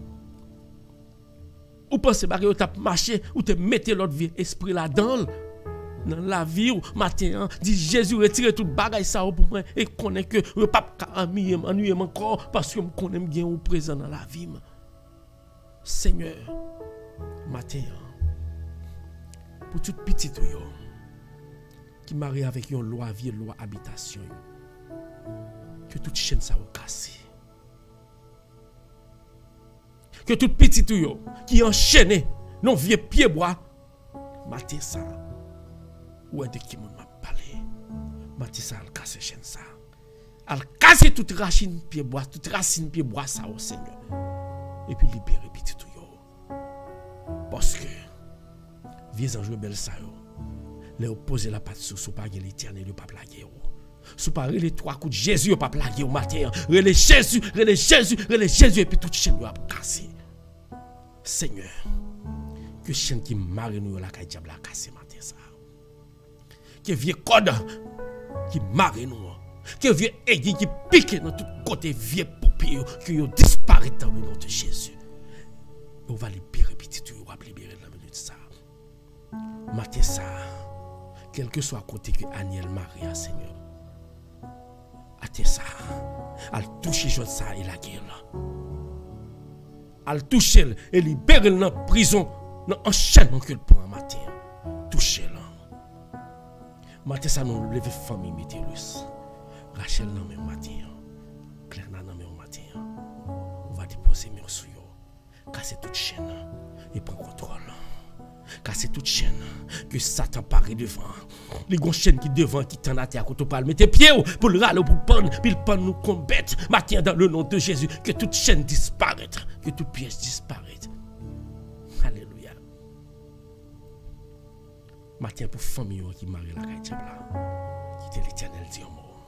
S1: Ou pensez que vous avez marché, ou te mettez l'autre vie esprit là-dedans. Dans la vie, ou matin, dit Jésus retire tout bagage ça pour moi et connaît que le pape ennuyer encore parce que je connais bien ou présent dans la vie. Seigneur, matin, pour toute petite qui marie avec une loi vie, loi habitation, que toute chaîne ça va casser. Que toute petite qui enchaîné, non vieux pied bois, matin ça. Ou de qui m'a parlé. Matin ça, elle casse chaîne ça. Elle casse toute racine pied bois, toute racine pied bois ça au Seigneur. Et puis libérer petit tout yo. Parce que vieux ange belle ça yo. Les opposer la patte sous pas l'éternel yo pas plaguer yo. Sous pas les trois coups de Jésus yo pas plaguer au matin. Relé Jésus et puis toute chaîne yo a cassé. Seigneur, que chaîne qui marre nous la caille diable a cassé matin ça. Que vieux code qui marre nous. Que vieux aiguille qui pique dans tout côté vieux paupier qui yo disparaît dans le nom de Jésus. On va libérer petit tout, on va libérer la minute ça. Matin ça, quel que soit côté que Aniel Marie a Seigneur. Matin ça, elle touche chose ça et la guerre. Elle touche elle et libère dans la prison, dans enchaînement que le prend matin. Touche elle. Matin ça nous lever famille Métellus. Rachel nan même matin. Claire nan même matin. On va déposer mes sur yo. Casser toute chaîne et prendre contrôle. Casser toute chaîne que Satan paraît devant. Les grosses chaînes qui devant qui t'en à terre quand on parle mettez pied pour le râler pour prendre puis le prendre nous combattre. Matin dans le nom de Jésus que toute chaîne disparaisse, que toute pièce disparaisse. Alléluia. Matin pour famille qui marie la caille diable qui était l'Éternel dit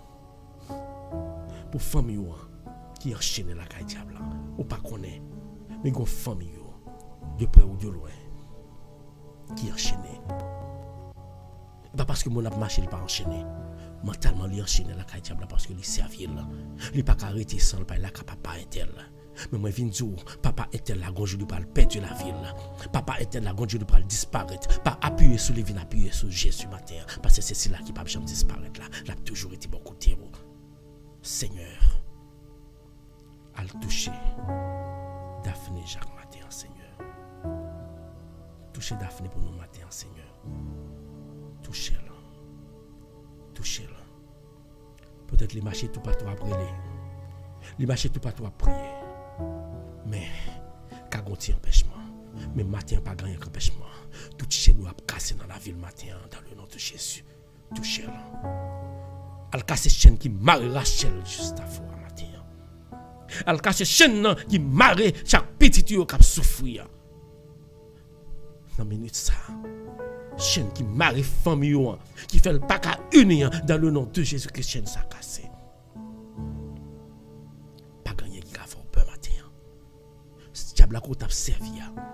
S1: pour famille qui enchaîne la caille diable ou pas connaît mais go famille de près ou de loin qui enchaîne pas parce que mon a marché il pas enchaîné mentalement il enchaîne la caille diable parce que il servir là il pas arrêter sans pas la papa intel mais moi viens dire papa intel la gonjou de pas perdre la ville papa intel la gonjou de pas disparaître pas appuyer sur les vignes appuyer sur Jésus matin parce que c'est cela qui pas jamais disparaître là l'a toujours été bon côté Seigneur, à le toucher Daphné Jacques matin, Seigneur. Touchez Daphné pour nous matin, Seigneur. Touchez-la. Touchez-la. Peut-être les marchés tout pas trop après les marchés tout pas trop prier. Mais, qu'à gonti empêchement. Mais matin pas gagner empêchement. Toute chaîne nous a cassé dans la ville matin, dans le nom de Jésus. Touchez-la. Al casse chaîne qui marre Rachel juste avant matin. Al casse chaîne qui marre chaque petit qui a souffrir. Dans minute ça. Chaîne qui marre famille qui fait le pas qu'à unir dans le nom de Jésus-Christ, chaîne ça cassé. Pas gagner qui a fait peur matin. Ce diable qu'on t'a servi.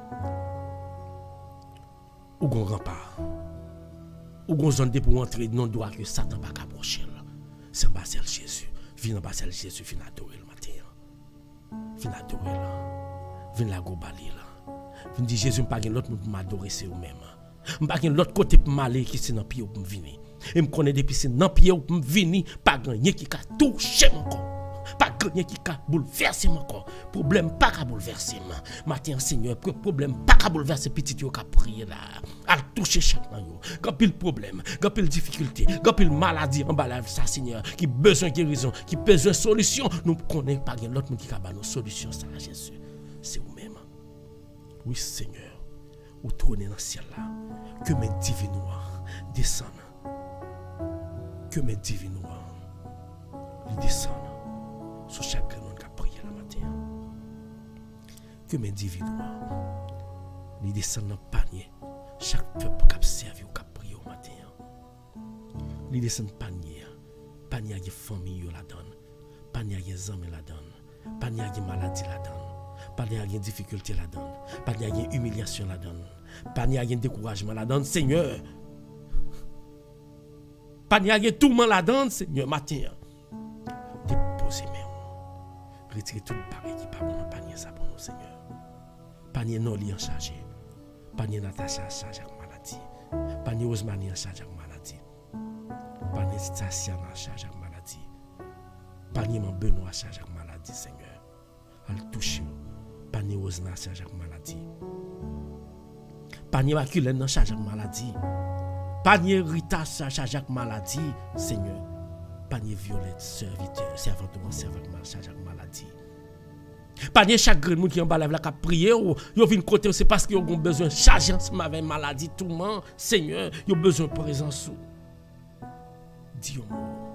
S1: Ou gon rempart. Ou gon zone de pour entrer non droit que Satan pas approcher. C'est en bas Jésus. Viens en bas Jésus, viens adorer le matin. Viens adorer là. Viens la go bali là. Viens dire Jésus pas l'autre monde pour m'adorer c'est ou même. M'pa gen l'autre côté pour m'aller qui c'est dans pied pour me venir. Et me connaît depuis c'est dans pied pour me venir, pas gagner qui ka toucher mon corps. Pas gagner qui ka bouleverser mon corps. Problème pas ka bouleverser moi. Matin Seigneur, problème pas ka bouleverser petit yo ka prier là. À toucher chaque nan yo. Quand pile problème, quand pile difficulté, quand pile maladie en bas la ça Seigneur, qui besoin guérison, qui besoin solution, nous connaît pas gen l'autre monde qui ka ba nos solutions ça Jésus. C'est vous même. Oui Seigneur. Ou trôner dans le ciel là, que mes divines noirs descendent, que mes divines noirs descendent sur chaque monde qui a prié la matin, que mes divines noirs descendent dans le panier, chaque peuple qui a servi ou qui a prié au matin, ils descendent dans le panier, de famille la donne, panier de amis la donne, panier de maladie la donne. Pas de difficulté la donne, pas de humiliation la donne, pas de découragement la donne, Seigneur. Pas de tourment la donne, Seigneur, matin. Déposez mes retirez tout pareil qui pas bon dans panier ça pour nous, Seigneur. Panier non li en chargé, panier Natacha en charge avec maladie, panier Osmani en charge avec maladie, panier Stasia en charge avec maladie, panier Benoît en charge avec maladie, Seigneur. Al touche. Panier Osna charge avec maladie. Panier Maculène dans charge avec maladie. Panier Rita charge avec maladie, Seigneur. Panier Violette serviteur, servante charge avec maladie. Panier chaque grain qui en bas la cap prier ou yo vinn côté c'est parce que yo ont besoin charger ensemble avec maladie tout le monde, Seigneur, yo besoin présence ou. Dis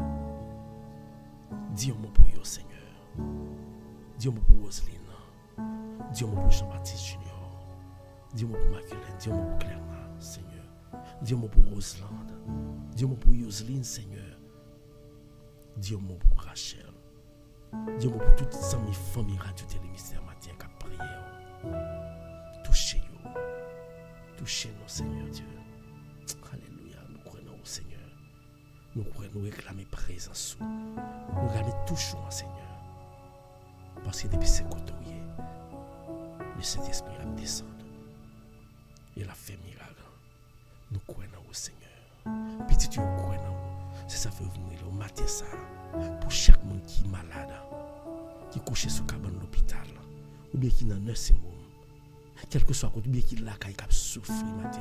S1: un mot pour yo, Seigneur. Dis un mot pour Roselyne. Dis un mot pour Jean-Baptiste Junior. Dis un mot pour Maculène. Dis un mot pour Clermont, Seigneur. Dis un mot pour Roselande. Dis un mot pour Yoseline, Seigneur. Dis un mot pour Rachel. Dis un mot pour toutes les familles radio télémystère matin qui a prié. Touchez-nous. Touchez-nous, Seigneur Dieu. Alléluia. Nous croyons au Seigneur. Nous croyons nous réclamer présence. Nous réclamer touchons, Seigneur. Parce que depuis ce côté, le Saint-Esprit a descendu. Il a fait miracle. Nous croyons au Seigneur. Petit Dieu, nous croyons. C'est ça que vous venir au matin ça. Pour chaque monde qui est malade, qui est couché sous cabane de l'hôpital, ou bien qui est dans un nursing home, quel que soit côté, ou bien qui est là, qui a souffert matin.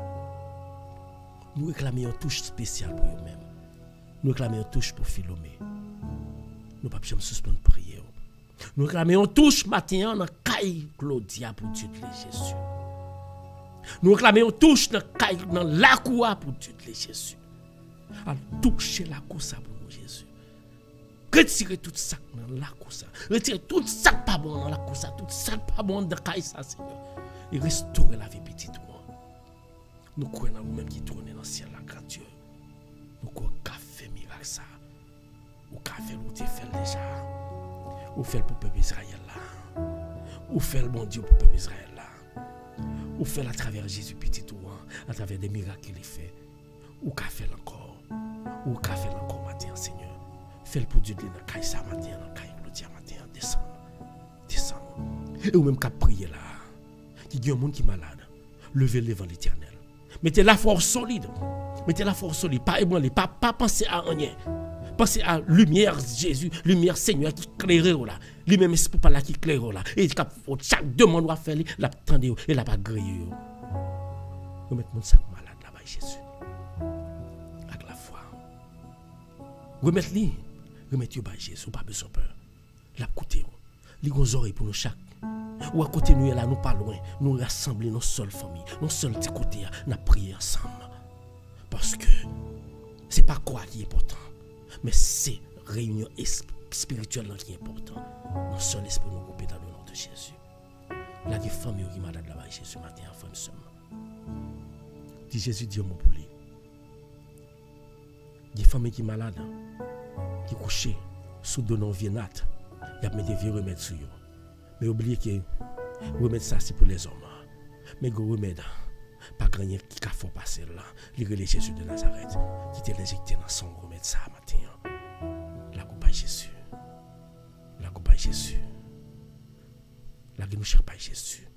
S1: Nous réclamons une touche spéciale pour eux-mêmes. Nous réclamons une touche pour Philomé. Nous ne pouvons pas suspendre prier. Nous réclamons une touche matin dans Caille Claudia pour Dieu de Jésus. Nous réclamons une touche dans la cour pour Dieu de Jésus. À toucher la cour pour nous, Jésus. Retirez tout ça dans la cour. Retirez tout ça pas bon dans la cour. Tout ça pas bon dans Caille, Seigneur. Et restaurer la vie petite. Nous croyons en nous-mêmes qui tournent dans le ciel, la grand Dieu. Nous croyons qu'à faire miracle ça. Ou qu'à faire l'outil fait déjà. Ou fait le peuple Israël là. Ou fait le bon Dieu pour le peuple Israël là. Ou fait à travers Jésus petit ou à travers des miracles qu'il fait. Ou qu'à faire encore. Ou qu'à faire encore matin, Seigneur. Fais le pour Dieu de la caille ça matin, dans la caille Claudia matin, descend. Descend. Et ou même qu'à prier là. Qui y a un monde qui est malade. Levez devant l'Éternel. Mettez la force solide. Mettez la force solide. Pas ébranler. Pas penser à rien. Pensez à lumière Jésus, lumière Seigneur qui éclaire là. Lui-même esprit par là qui éclaire là. Et chaque demande doit faire la tendre et la pas griller. Vous mettez mon sac malade là-bas Jésus. Avec la foi. Remettez-le. Remettez-le par Jésus, pas besoin de peur. La côté. Les gros oreilles pour nous chaque. Ou à côté nous là, nous pas loin. Nous rassembler nos seules familles, nos seuls petits côtés, nous prier ensemble. Parce que c'est pas quoi qui est important. Mais c'est réunion spirituelle qui est importante. Mon seul esprit nous couper dans le nom de Jésus. La famille qui est malade là-bas, Jésus matin, femme seule. Dit Jésus, Dieu mon poulet. Des familles qui sont malades, qui couchent sous de non vienat, il y a mis des vieux remèdes sur eux. Mais oubliez que remède ça c'est pour les hommes. Mais le remède, pas grand chose qui a fait passer là. Il est Jésus de Nazareth qui t'a injecté dans son remède ça matin. La coupe à Jésus. La coupe à Jésus. La nous cherche pas Jésus.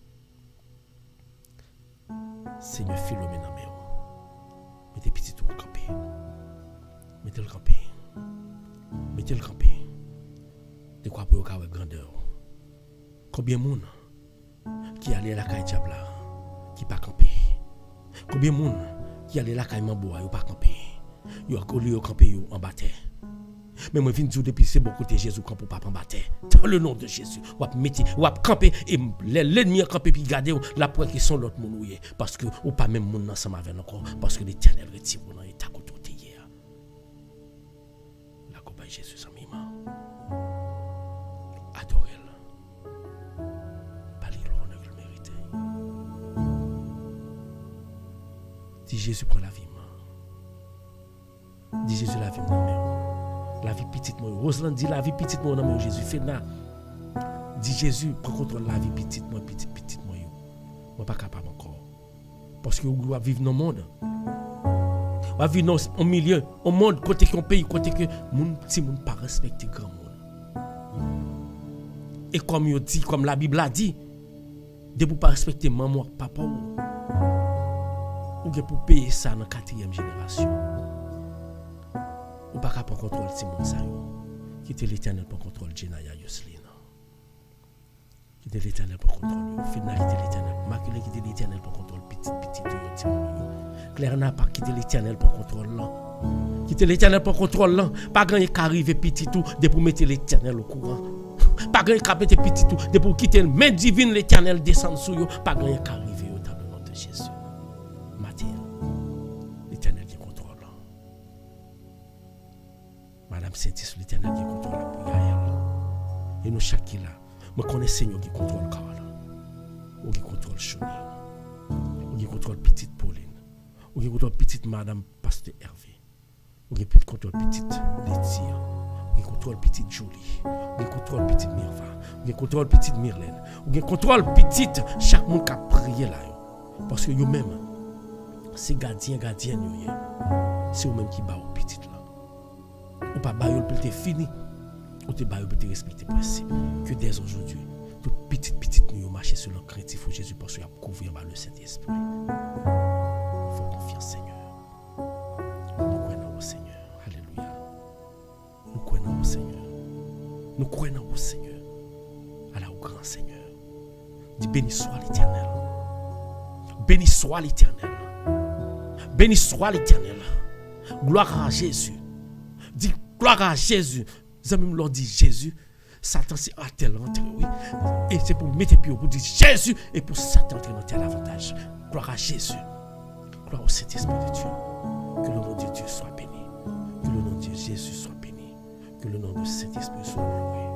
S1: Seigneur, Philomène en main. Mettez petit tout campé. Mettez le campé. Mettez le campé. De quoi pour avoir grandeur. Combien de monde qui allait à la caille diable qui pas camper. Combien de monde qui allait à la caille mamboa ou pas camper. Yo collé au camper en bataille. Mais moi, je viens de dire depuis c'est beaucoup de Jésus camp pour pas en battre. Dans le nom de Jésus, ou mettre, ou camper et l'ennemi a campé puis garder la preuve qui sont l'autre monde parce que ou pas même monde ensemble avec encore parce que l'Éternel retire dans état côté hier. La coupe de Jésus en mima. Adorez-le. Parlez l'honneur qu'il mérite. Dis Jésus prend la vie. Dis Jésus la vie non. La vie petite moi. Roselaine dit la vie petite moi non Jésus fait là. Dit Jésus prend contrôle la vie petite moi petite moi. Moi pas capable encore. Parce que vous doit vivre dans le monde. On va vivre au milieu, au monde côté qu'on pays côté que moun petit moun pas respecter grand monde. Et comme il dit comme la Bible a dit, de pour pas respecter maman papa ou pour payer ça dans 4e génération. Ou pas qu'à prendre contrôle de monde ça yo. Quitter l'Éternel pour contrôle Jenaya Yoslin. Quitter l'Éternel pour contrôle. Fina quitter l'Éternel. Maculé quitter l'Éternel pour contrôle petit yo. Claire n'a pas quitter l'Éternel pour contrôle là. Quitter l'Éternel pour contrôle là. Pas grand qui arrive petit tout de pour mettre l'Éternel au courant. Pas grand qui mettre petit tout de pour quitter le main divine l'Éternel descend sur yo. Pas grand qui arrive au dans le nom de Jésus. Madame Saint-Is, l'Éternel qui contrôle la prière. Et nous, chaque là, je connais le Seigneur qui contrôle le corps. Ou qui contrôle Chouni. Ou qui contrôle petite Pauline. Ou qui contrôle petite Madame Pasteur Hervé. Ou qui contrôle petite Laetitia. Ou qui contrôle petite Julie. Ou qui contrôle petite Mirva. Ou qui contrôle petite Myrlène. Ou qui contrôle petite chaque monde qui a prié là. Parce que vous-même, c'est gardien. C'est vous-même qui bat aux petites là. Ou pas bailler pour te fini ou te bailler pour te respecter principe que dès aujourd'hui toute petite nous marcher sur le craintif pour Jésus parce qu'il a couvert par le Saint-Esprit. Faut confiance Seigneur. Nous croyons au Seigneur. Alléluia. Nous croyons au Seigneur. Nous croyons au Seigneur. Allah au grand Seigneur. Dis béni soit l'Éternel. Béni soit l'Éternel. Béni soit l'Éternel. Gloire à Jésus. Dis gloire à Jésus. Les amis l'ont dit Jésus. Satan c'est à tel entrée, oui. Et c'est pour mettre pied pour dire Jésus et pour Satan entrer dans tel avantage. Gloire à Jésus. Gloire au Saint-Esprit de Dieu. Que le nom de Dieu soit béni. Que le nom de Jésus soit béni. Que le nom du Saint-Esprit soit loué.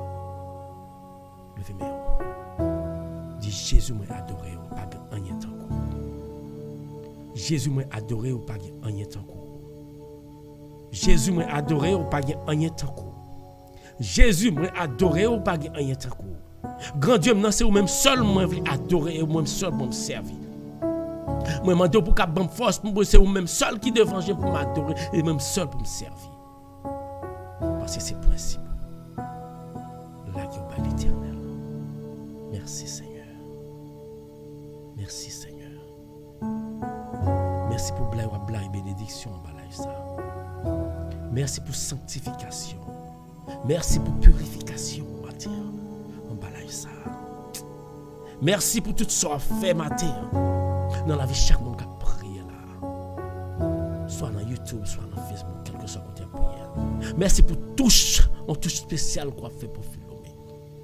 S1: Levez-moi. Dis Jésus m'a adoré ou pas rien tant coup. Jésus m'a adoré ou pas rien tant coup. Jésus m'a adoré ou pas rien tant coup. Jésus m'a adoré ou pas rien tant coup. Grand Dieu, c'est vous-même seul moi veux adorer et moi-même seul pour me servir. Moi demande pour qu'à bonne force pour c'est vous-même seul qui devant Dieu pour m'adorer et même seul pour me servir. Parce que c'est principe. Là qui est l'Éternel. Merci Seigneur. Merci Seigneur. Merci pour blague et bénédiction en bas ça. Merci pour sanctification. Merci pour purification matin. En bas ça. Merci pour tout ce qu'on fait matin. Dans la vie chaque monde qui a prié là. Soit dans YouTube, soit dans Facebook, quel que soit côté prière. Merci pour touche spécial qu'on a fait pour Philomène.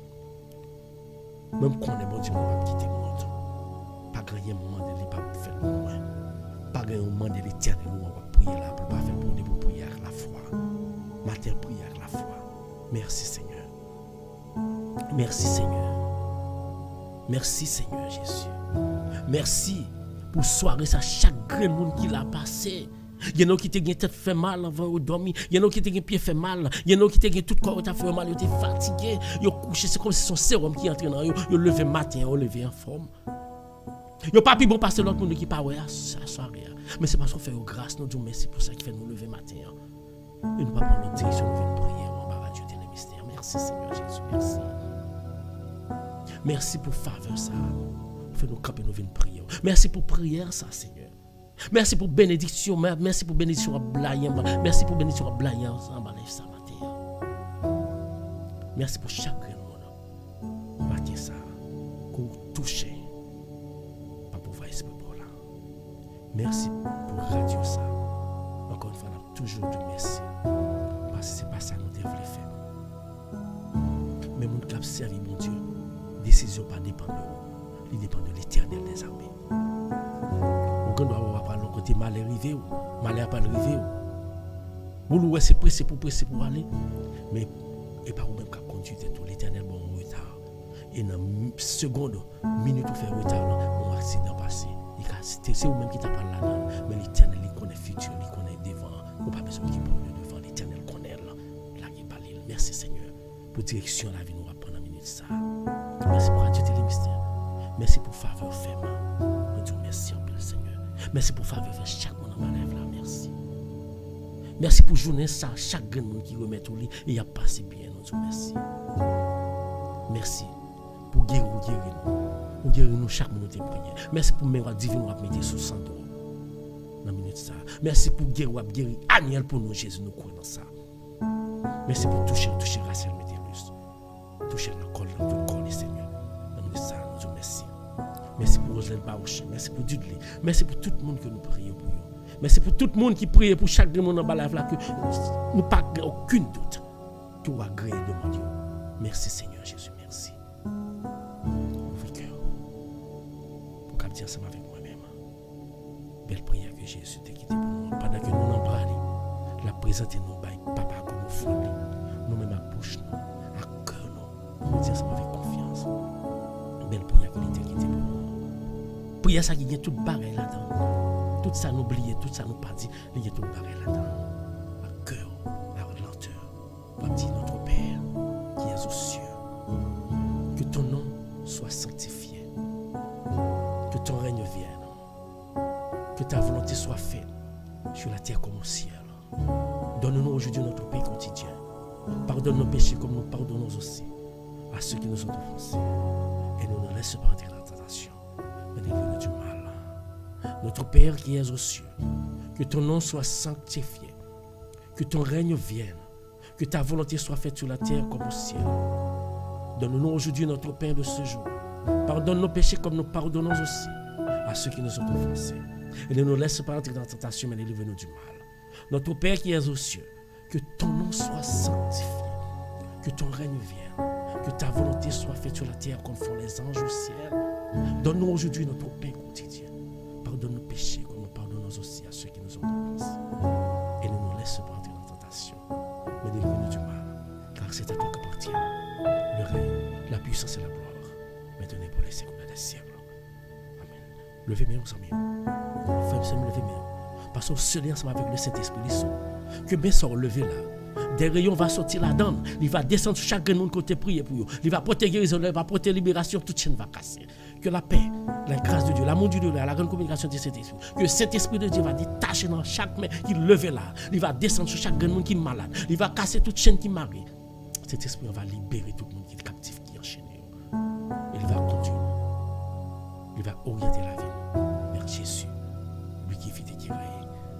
S1: Même quand on est bon Dieu, on va quitter le monde. Pas grand moment de pas faire le moins. Pas grand moment de l'Éternel, on va prier là pour pas faire pour prier à la foi. matin prier avec la foi. Merci Seigneur. Merci Seigneur. Merci Seigneur Jésus. Merci pour soirée ça chaque grand monde qui l'a passé. Il y en a qui te gen tête fait mal avant de dormir, il y en a qui te gen pied fait mal, il y en a qui te gen tout corps t'a fait mal, ils étaient fatigués, ils couché, c'est comme si son sérum qui entre dans eux, ils levé matin, ils levé en forme. Ils pas plus bon passer l'autre monde qui pas ouais à soirée. Mais c'est parce qu'on fait grâce, nous disons merci pour ça qui fait nous lever matin. Et nous pas prendre notre direction, nous venons prier en bas Dieu les mystères. Merci Seigneur Jésus, merci. Merci pour faveur ça. Fait nous camper nous venons prier. Merci pour prière ça Seigneur. Merci pour bénédiction, merci pour bénédiction à Blayen, merci pour bénédiction à Blayen en bas ça matin. Merci pour chaque monde. Matin ça qu'on toucher pas pour voir esprit pour là. Merci pour radio ça. Encore une fois, on a toujours dit merci. Parce que c'est pas ça que nous devons faire. Mais mon cap servi mon Dieu, décision pas dépend de nous. Il dépend de l'Éternel des armées. On doit pas le côté mal arrivé ou mal pas arrivé ou ouais c'est pressé pour aller mais et pas ou même qu'à conduire tout l'Éternel bon retard et dans seconde minute ou faire retard mon accident passé c'est ou même qui t'a parlé là mais l'Éternel il connaît futur il connaît devant ou pas besoin qu'il parle devant l'Éternel connaît là qui parle. Merci Seigneur pour direction la vie nous va prendre en minute ça. Merci pour adieu les mystères. Merci pour faveur ferme. On dit merci en plus Seigneur. Merci pour faveur chaque monde dans ma rêve là, merci. Merci pour journée ça, chaque grand monde qui remet au lit et il a passé bien, nous disons merci. Merci pour guérir nous chaque minute de prière. Merci pour mémoire divine nous mettre sous sang d'eau. Dans minute ça. Merci pour guérir Aniel pour nous Jésus nous croit dans ça. Merci pour toucher Rachel Métellus. Toucher le col dans tout corps Seigneur. Dans minute ça, nous disons merci. Merci pour Roselyne Baouche, merci pour Dudley, merci pour tout le monde que nous prions pour eux. Merci pour tout le monde qui prie pour chaque monde dans la live là que nous pas aucun doute. Tout va agréer devant Dieu. Merci Seigneur Jésus, merci. Ouvre le cœur. Pour qu'à dire ensemble avec moi-même. Belle prière que Jésus t'a quitté pour nous. Pendant que nous n'en parlons, la présente nous baille papa comme nous folie. Nous même à bouche nous, à cœur nous. Nous dire ensemble avec confiance. Belle prière qu'il t'a quitté pour nous. Prière ça qui vient tout bagaille là-dedans. Tout ça nous oublier, tout ça nous pas dit, il y a tout bagaille là-dedans. À cœur, la lenteur. Pour dire notre Père qui est aux cieux. Que ton nom soit sanctifié. Que ton règne vienne. Que ta volonté soit faite sur la terre comme au ciel. Donne-nous aujourd'hui notre pain quotidien. Pardonne nos péchés comme nous pardonnons aussi à ceux qui nous ont offensés. Et ne nous laisse pas entrer dans la tentation. Mais délivre-nous du mal. Notre Père qui es aux cieux, que ton nom soit sanctifié, que ton règne vienne, que ta volonté soit faite sur la terre comme au ciel. Donne-nous aujourd'hui notre pain de ce jour. Pardonne nos péchés comme nous pardonnons aussi à ceux qui nous ont offensés. Et ne nous laisse pas entrer dans la tentation, mais délivre-nous du mal. Notre Père qui es aux cieux, que ton nom soit sanctifié, que ton règne vienne, que ta volonté soit faite sur la terre comme font les anges au ciel. Donne-nous aujourd'hui notre pain quotidien. Pardonne nos péchés comme nous pardonnons aussi à ceux qui nous ont offensés. Et ne nous laisse pas entrer dans la tentation, mais délivre-nous du mal, car c'est à toi qu'appartient le règne, la puissance et la gloire, maintenant et pour les siècles des siècles. Amen. Levez-moi ensemble. Frère, levez-moi. Parce que ce lien ensemble avec le Saint-Esprit, que bien ça levé là. Des rayons vont sortir là-dedans. Il va descendre sur chaque monde côté prier pour eux. Il va porter guérison, il va porter libération, toute chaîne va casser. Que la paix, la grâce de Dieu, l'amour de Dieu, la grande communication de cet esprit, que cet esprit de Dieu va détacher dans chaque main qui levé là. Il va descendre sur chaque monde qui est malade. Il va casser toute chaîne qui marie. Cet esprit va libérer tout le monde qui est captif, qui est enchaîné. Il va conduire. Il va orienter la vie vers Jésus, lui qui vit et qui règne.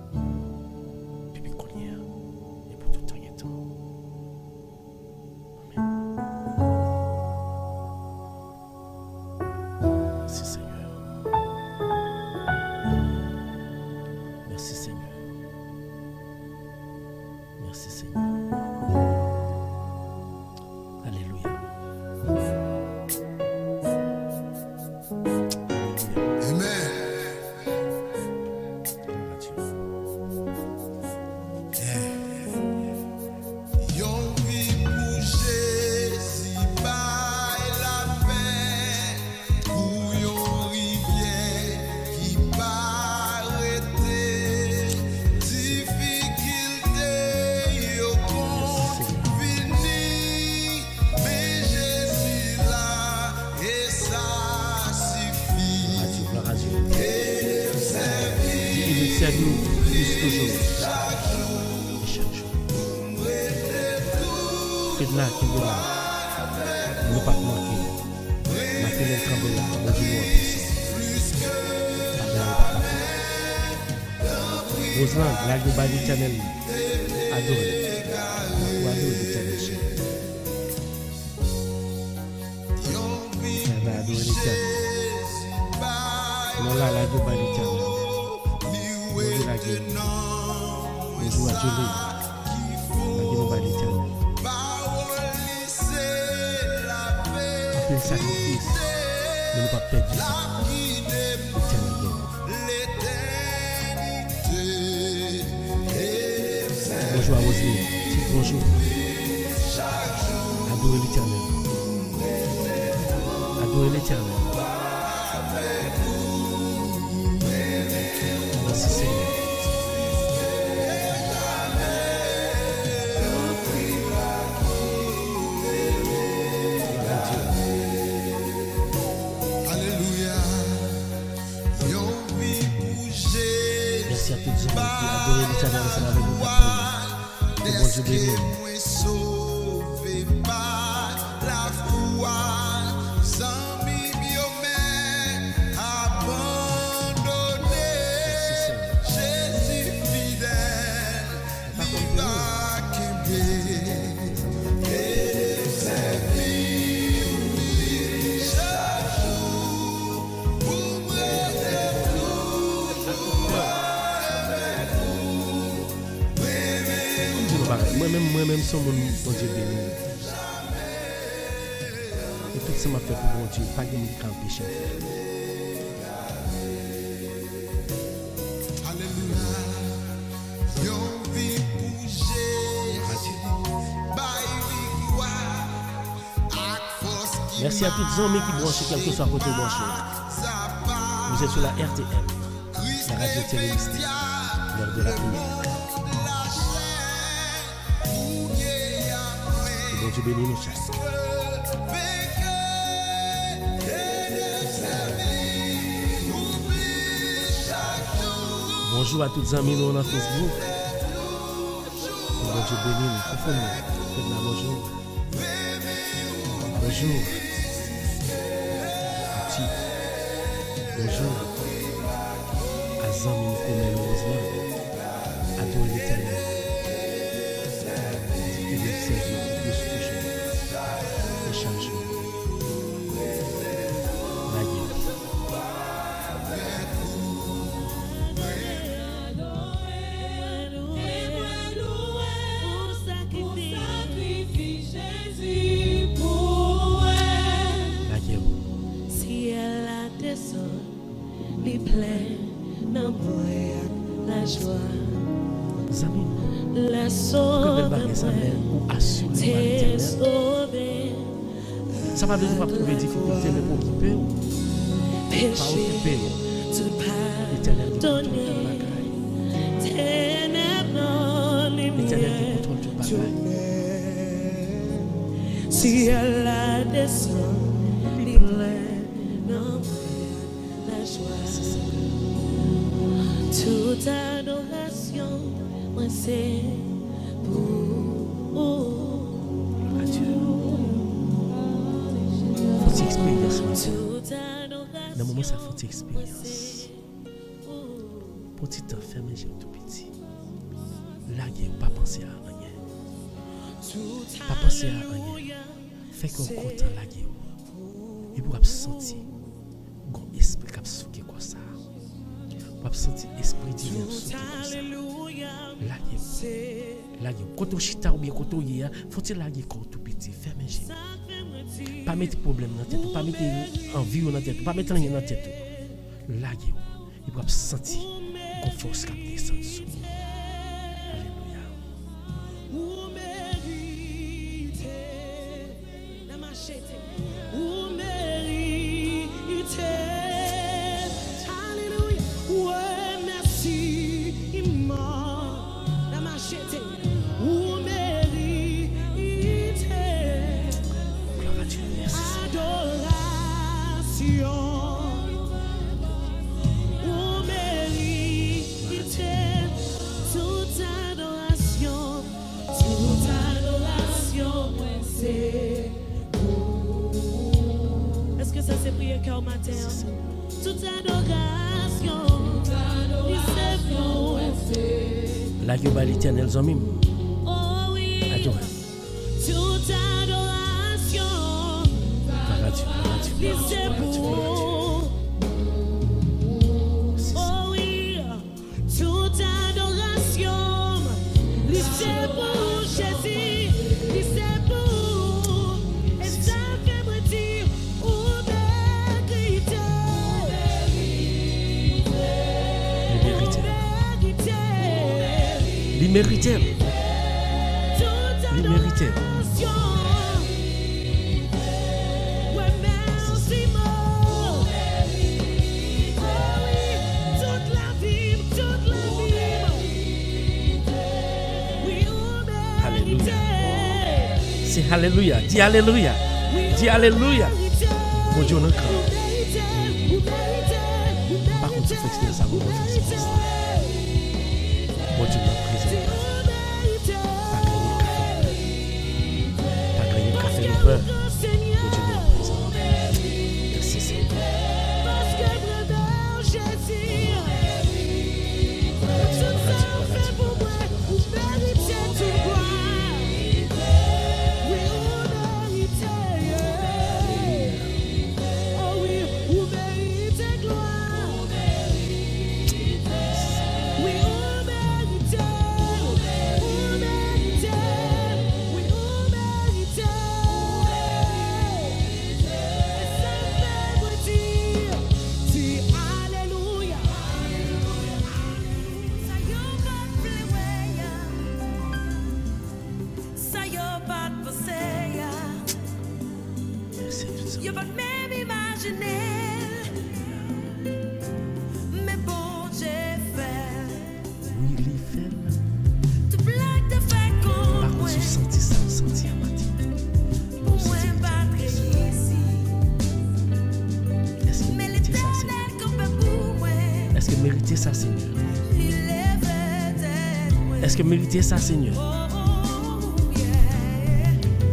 S1: Depuis qu'on y est, et pour tout temps et temps. Amen. Merci Seigneur. Merci Seigneur. Merci Seigneur. Alléluia. serve-nous plus toujours. Et chaque jour. Faites là qui est là. Nous pas manquer. Matin le tremble là, on dit nous en puissance. Rosland, la globale éternelle, adorez. Ou adorez l'éternel chéri. Elle va adorer l'éternel. Non là, la globale éternelle. Nous dit la guerre. Nous jouons à Dieu. La globale éternelle. Après le sacrifice, nous ne pas perdre ça. L'éternel guerre. Bonjour à Roselyne. Bonjour. Adorez l'éternel. Adorez l'éternel. Merci Seigneur. Merci à tous ceux qui adorent l'éternel ensemble avec nous. Que bon Dieu bénisse. Moi-même, son mon Dieu béni. Et tout ça m'a fait pour mon Dieu, pas de monde qui empêche. Merci à toutes les amis qui branchent, quel que soit côté branché. Vous êtes sur la RTM, la radio télévisée, l'heure de la prière. Dieu bénit nous tous. Bonjour à toutes les amis nous dans Facebook. Dieu bénit nous. Faites-nous. Bonjour. Bonjour. Petit. Bonjour. Azam Nicolas Roselyne. Adorez l'éternel. Ça va devoir trouver difficulté, mais pour occuper, pas occuper. L'éternel qui contrôle tout bagaille. L'éternel qui contrôle tout bagaille.
S3: Si elle a descend, il pleine dans la joie. Toute adoration, moi c'est pour
S1: expérience. Dans le moment ça faut expérience. Petit temps fermé, j'ai tout petit. Là, il pas penser à rien. Pas penser à rien. Fait qu'on content là, et pour sentir un esprit qui a souqué comme ça. Pour sentir esprit divin souqué comme ça. Là, quand on chita ou bien quand on y a, faut-il là, tout petit, fermé, j'ai. Pas mettre problème dans la tête, pas mettre envie dans la tête, pas mettre rien dans la tête. Là, il va sentir qu'on force qui descend sur nous. Alléluia. La que va l'éternel zamim.
S3: Oh oui,
S1: Adorez.
S3: toute adoration,
S1: Gloire à Dieu, gloire à Dieu,
S3: lui
S1: gloire à Dieu,
S3: c'est
S1: gloire à Dieu, gloire à Dieu.
S3: pour.
S1: C'est ça.
S3: Oh oui, toute adoration, lui c'est pour Jésus, lui c'est pour. Et ça fait me dire, où mériter,
S1: Il méritait.
S3: mériter.
S1: Il méritait.
S3: Toute
S1: Il méritait.
S3: adoration. Ouais, merci, mon. Oh oui, toute la vie, toute la vie. Oui, on
S1: Alléluia.
S3: mérite.
S1: C'est Alléluia. Dis Alléluia. Dis Alléluia. Mon Dieu, on a cru. Par contre, tu fais expérience ça, mon Dieu, fais expérience ça. Mon Dieu, on a présent. Pas gagné café de peur. Mon Dieu, on a présent. Merci, Seigneur. Merci, Dieu.
S3: You pas même imaginer, mais bon j'ai fait.
S1: Oui, il fait.
S3: Tu blagues de fait comme
S1: Par
S3: moi,
S1: contre, tu sentis ça, tu sentis à matin.
S3: moi battre ici.
S1: Est-ce que
S3: Mais
S1: mériter ça, Seigneur?
S3: l'éternel qu'on peut pour moi,
S1: Est-ce que mériter ça, Seigneur?
S3: il est fait moi.
S1: Est-ce que mériter ça, Seigneur?
S3: Oh yeah,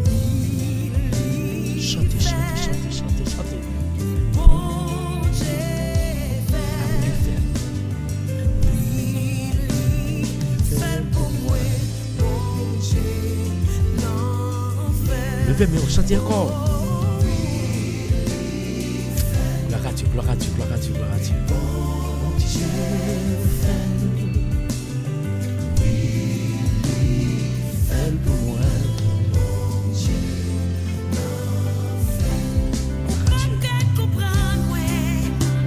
S1: Chantez, chantez, chantez, chantez, chantez.
S3: bon j'ai
S1: Ah,
S3: fait.
S1: Dieu fait.
S3: Fait pour moi, bon Dieu, non fait.
S1: Levez, mais on chante encore. Gloire à Dieu, gloire à Dieu, gloire à Dieu, gloire à Dieu. Dieu fait. Fait pour moi. Gloire à Dieu.
S3: Qu'elle comprenne, ouais,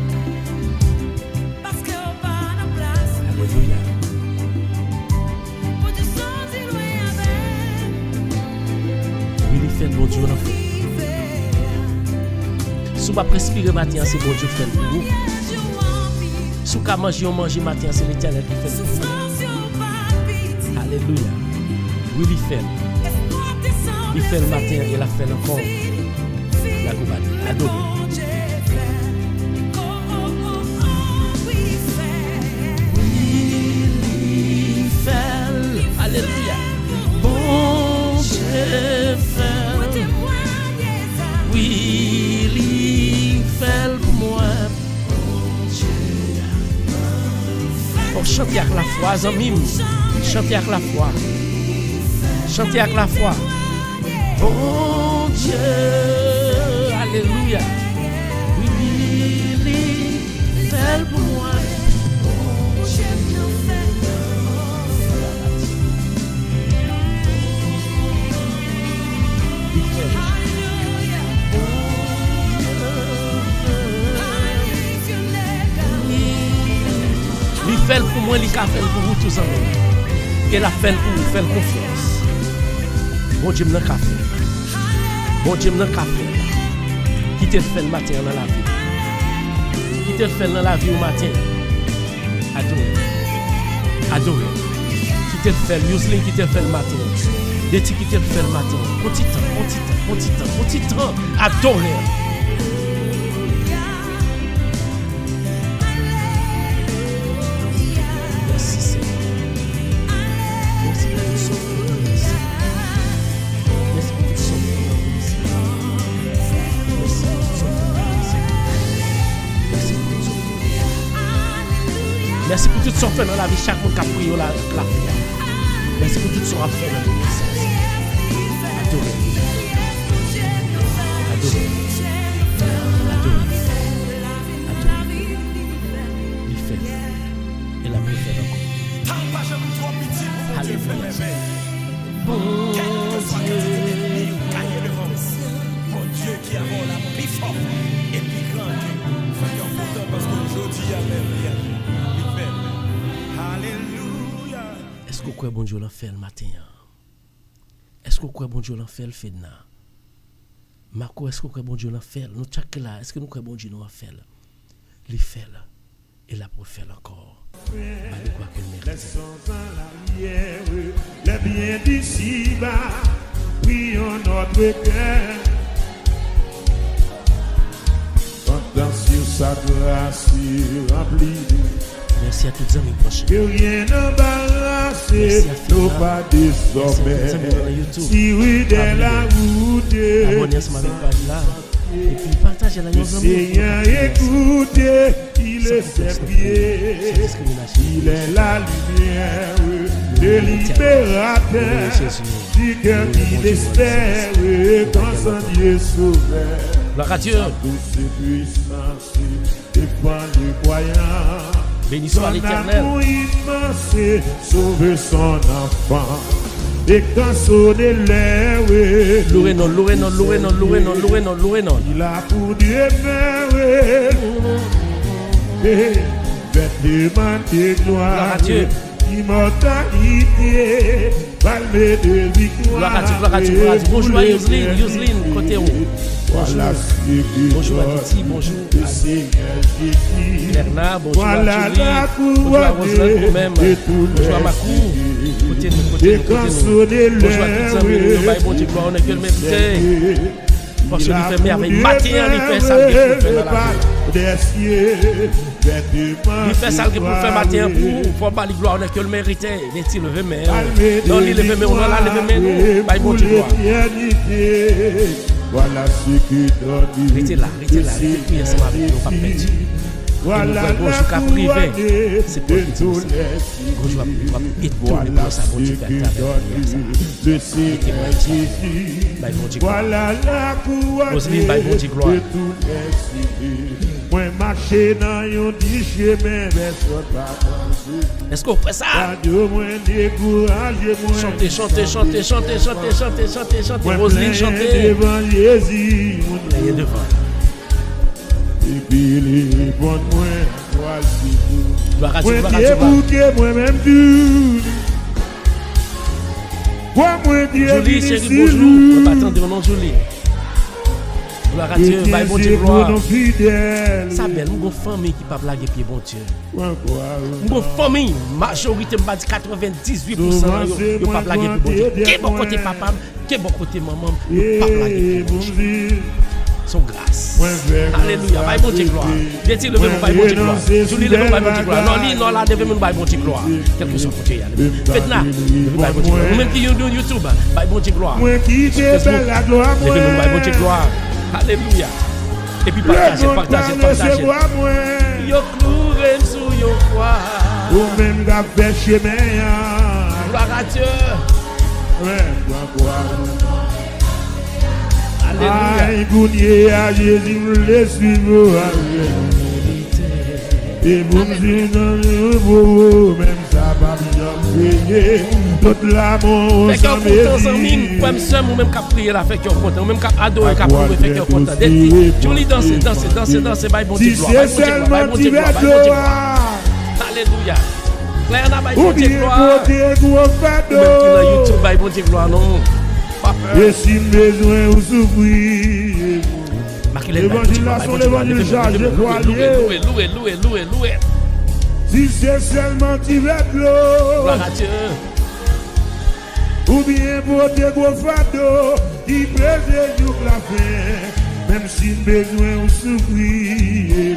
S3: parce qu'on pas de place.
S1: Alléluia.
S3: Pour te sentir loin avec,
S1: Oui, il fait bon Dieu.
S3: vivre.
S1: Si vous ne respirer matin, c'est bon Dieu qui fait pour vous.
S3: Jour en vie,
S1: Si vous manger matin, c'est l'Éternel qui fait pour vous.
S3: souffrance au palpite.
S1: Alléluia. Oui, il fait.
S3: Espoir descend
S1: Il fait le matin
S3: fini,
S1: et il a fait encore.
S3: fini,
S1: La Goubali.
S3: mais
S1: Adorez.
S3: bon Dieu fait. Oh, oh, oh, oh, oui, fait.
S1: Il fait. Alléluia. Bon Dieu fait.
S3: Pour témoigner ça.
S1: Oui, il fait pour moi. Pour chanter avec la foi, Zamim. Chanter avec la foi. Chanter avec la foi. Bon Dieu. Alléluia. Oui, il fait pour moi. Il fait. Il fait pour moi, il a fait pour vous tous ensemble. Il a fait pour vous, fait confiance. Bon Dieu, me café. Bon Dieu, me café. Qui te fait le matin dans la vie. Qui te fait dans la vie au matin. Adorez. Adorez. Qui te fait, Yousling qui te fait le matin. Des qui te fait le matin. Petit temps, petit temps, petit temps, petit temps. Adorez. Merci Seigneur. Merci pour tout ce que merci. Merci pour tout ce que merci. Merci pour tout ce que merci. Merci pour tout ce que Merci pour tout ce qu'on fait dans la vie, chaque monde qui a prié la prière. Merci pour tout ce qu'on a fait dans l'église. Adorez. Adorez. Adorez. Adorez. Il fait. Et la prière fait encore. Alléluia. Bon Dieu.
S4: Mon Dieu qui a mon amour plus fort et plus grand. Soyons contents parce qu'aujourd'hui, il y a même rien. Alléluia.
S1: Est-ce que vous croyez bon Dieu l'a fait le matin? Est-ce que vous croyez bon Dieu l'a fait le fait là? Marco, est-ce que vous croyez bon Dieu l'a fait? Nous chaque là, est-ce que nous croyons bon Dieu l'a fait? Il fait là. Et là pour faire encore. Malgré quoi qu'elle mérite.
S5: Laissons dans la lumière les biens d'ici-bas. Prions notre cœur. Comptant sur sa grâce remplie.
S1: Merci à toutes les amis prochains.
S5: Que rien n'embarrasse nos pas désormais. Si oui, dès la route.
S1: Abonnez-vous à ma page là. Et puis partagez la
S5: Le Seigneur écoutez, il est ses pieds. Il est la lumière de libérateur. Du cœur qui l'espère quand son Dieu sauveur.
S1: Gloire à Dieu.
S5: Toutes ses puissances dépend du croyant.
S1: Béni soit l'Éternel.
S5: Son amour immense sauve son enfant. Et quand sonne l'air,
S1: louez non, louez non, louez non, louez non, louez non, louez non.
S5: il a pour Dieu meurt. Faites demander gloire. Immortalité, palme de victoire.
S1: Gloire à Dieu, gloire à Dieu, gloire à Dieu. Bonjour à Yoseline, côté où?
S5: Voilà ce que
S1: Bonjour à Titi, bonjour
S5: le Seigneur Jésus.
S1: Bernard, bonjour à
S5: Voilà
S1: Julie,
S5: la
S1: bonjour à Roselyne
S5: couronne
S1: même,
S5: de tous
S1: bonjour à
S5: les
S1: Macou, côté nous,
S5: Et quand sonne
S1: bonjour à tous les amis,
S5: l'air,
S1: nous baillons bon Dieu, gloire, on est que le mérité. Parce qu'il fait merveille, matin, il fait ça, il fait dans la vie. Il fait ça qu'il pour faire matin, pour pas la gloire, on est que le mérité. N'est-il levé, mais non, il levé, mais on a levé, mais nous, baillons bon Dieu, gloire.
S5: Voilà ce que donne.
S1: Restez là, priez ensemble avec nous, pas perdu.
S5: Voilà
S1: bonjour qu'à privé. C'est pour tout ça. Bonjour à vous, et tout le monde, ça, bon Dieu, fait avec
S5: le Seigneur Jésus.
S1: Baille bon Dieu, gloire.
S5: Voilà la couronne
S1: Roselyne, baille bon Dieu, gloire.
S5: de tous les cités. Moi marcher dans un dit chemin vers son papa.
S1: Est-ce qu'on fait ça?
S5: Dieu moi découragé moi.
S1: Chantez, chantez, chantez, chantez, chantez, chantez, chantez, chantez. Roselyne, chantez.
S5: Devant Jésus.
S1: Il est devant.
S5: Et puis il répond moi, voici tout.
S1: Gloire à Dieu,
S5: Moi
S1: gloire à Dieu, gloire.
S5: bouquet moi-même tout. Moi Dieu
S1: Julie, chérie, bonjour. On va attendre mon nom, Julie. Gloire à Dieu, baille bon Dieu, gloire. Ça belle, mon famille qui pas blaguer pied bon Dieu. Mon famille, majorité m'a dit 98% yo pas blaguer pied bon Dieu. Qui bon côté papa, qui bon côté maman, yo pas blaguer pied bon Dieu. Son grâce. Alléluia, baille bon Dieu, gloire. Dit-il levé mon baille bon Dieu, gloire. Julie levé mon baille bon Dieu, gloire. Non, lui non là levé mon baille bon Dieu, gloire. Quel que soit côté aller. Faites là, levé baille bon Dieu, gloire. Même qui YouTube, baille bon Dieu, gloire.
S5: Moi qui te fais la gloire,
S1: levé mon baille bon Dieu, gloire. Alléluia. Et puis partagez. Yo cloué sous yo croix.
S5: Ou même gars fait chemin.
S1: Gloire à Dieu. Alléluia.
S5: Aïe, gounier à Jésus, le suivre. Et vous me dites, même ça va bien payer. Toute l'amour,
S1: fait qu'on content sans mine. Même seul ou même qu'à prier là, fait qu'on content. Même qu'à adorer, qu'à prouver, fait qu'on content. Julie danser, baille bon Dieu gloire. Baille bon Dieu gloire. Alléluia. Claire n'a baille bon Dieu gloire. Même qui dans YouTube, baille bon Dieu gloire, non.
S5: Et si besoin ou souffrir, l'évangile,
S1: loué.
S5: Si c'est seulement tu vas de l'eau,
S1: Gloire à Dieu.
S5: ou bien pour tes gros fardeaux, qui pèse jour la fin, même si besoin ou souffrir,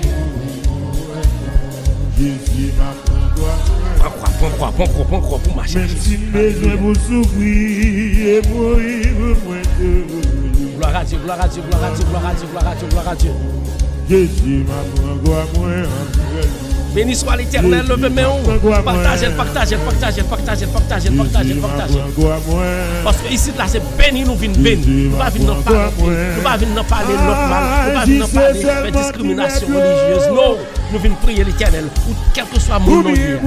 S5: Jésus m'a
S1: Prends quoi pour marcher.
S5: même si besoin pour souffrir, et mourir moins de
S1: Gloire à Dieu, gloire à Dieu, gloire à Dieu, gloire à Dieu, gloire à Dieu, gloire à Dieu.
S5: Jésus m'a pris moi en
S1: Béni soit l'Éternel, levez-moi. Partagez. Parce que ici, là, c'est béni, nous venons béni. Nous ne venons pas parler notre mal. Nous ne venons pas parler de discrimination religieuse. Non, nous venons prier l'Éternel. Quel que soit mon nom.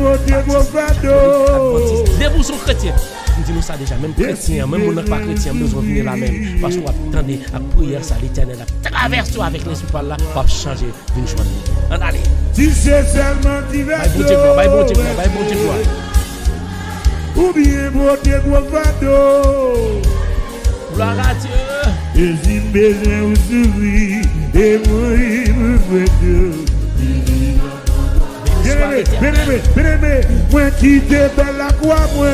S1: Debout sont chrétiens. Nous disons ça déjà, même chrétien, même on n'est pas chrétien, nous devons venir là même. Parce qu'on attendait à prier ça, l'Éternel, à traverser avec l'esprit par là, pour changer d'une journée. On allez.
S5: Si c'est seulement divers,
S1: bon Dieu gloire.
S5: Ou bien bon Dieu gloire.
S1: Gloire à Dieu.
S5: Et si besoin ou souris, et moi, Bien-aimé, moi qui te belle la croix, moi.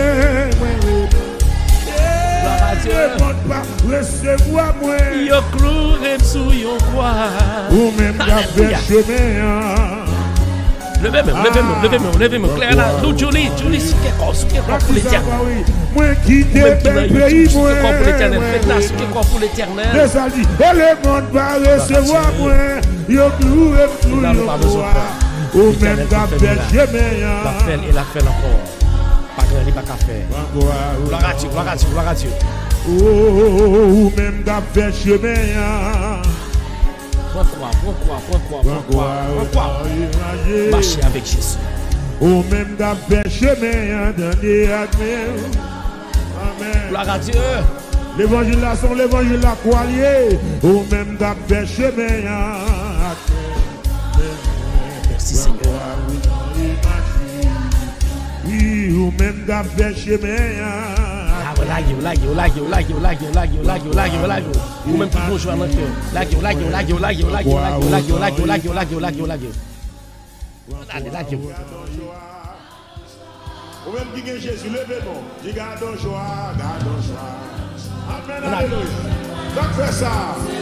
S1: Dieu.
S5: Pas recevoir moi.
S1: Yo cloué sous yo croix.
S5: Ou même la fait chemin.
S1: Levez-moi. Claire là, nous Julie, c'est quelque chose pour l'Éternel.
S5: Moi qui te belle pays, moi.
S1: Pour l'Éternel, faites-la, c'est quelque chose pour l'Éternel.
S5: Et ça dit, et le monde va recevoir moi. Yo cloué sous yo croix. Ou même la fait chemin.
S1: La fait et la fait encore. Pas grand, il pas qu'à faire. Gloire à Dieu.
S5: Ou même la fait chemin.
S1: Pourquoi marcher avec Jésus.
S5: Ou même la fait chemin dans les admets. Amen.
S1: Gloire à Dieu.
S5: L'évangile là sont l'évangile là quoi lié. Ou même la fait chemin.
S1: Merci Seigneur.
S5: Oui, ou même la fait chemin.
S1: Ou même pour jouer dans le cœur.
S5: Ou même qui est Jésus, levez-moi. Dis gardons joie. Amen, alléluia. Donc fais ça.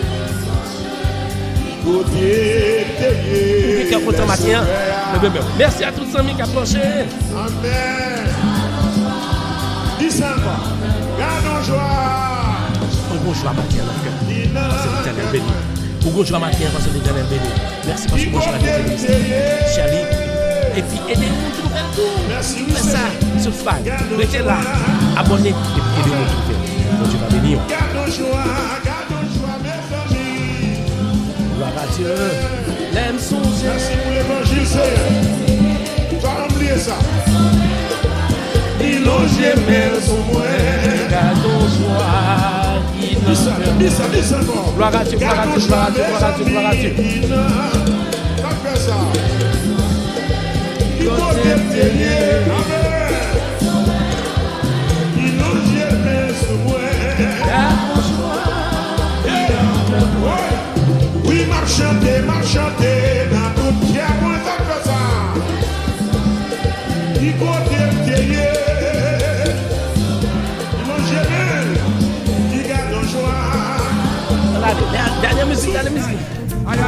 S1: Merci à tous les amis qui approchent.
S5: Amen. Dis encore. Gardons joie.
S1: Pour joie matin dans le cœur. Parce que l'Éternel béni. Pour joie matin parce que l'Éternel béni. Merci parce que vous jouez la bénédiction. Charlie. Et puis aidez-nous tout le tout.
S5: Merci.
S1: Faites ça sur Fly. Restez là. Abonnez et puis aidez-nous tout le temps. Bon Dieu va bénir.
S5: Gardons joie, mes familles.
S1: Gloire à Dieu. L'aime songer.
S5: Merci pour l'évangile, Seigneur. Tu vas oublier ça. Il loge mes moi.
S1: Gardons joie.
S5: Dis ça, non.
S1: Gloire à Dieu.
S5: Fais ça. Il loge mes moi. Oui, marchandez, dans toute pierre, moi, ça fait ça. Il faut t'aimer, il m'a gêné, il garde en joie.
S1: Dernière musique.
S5: Aïe.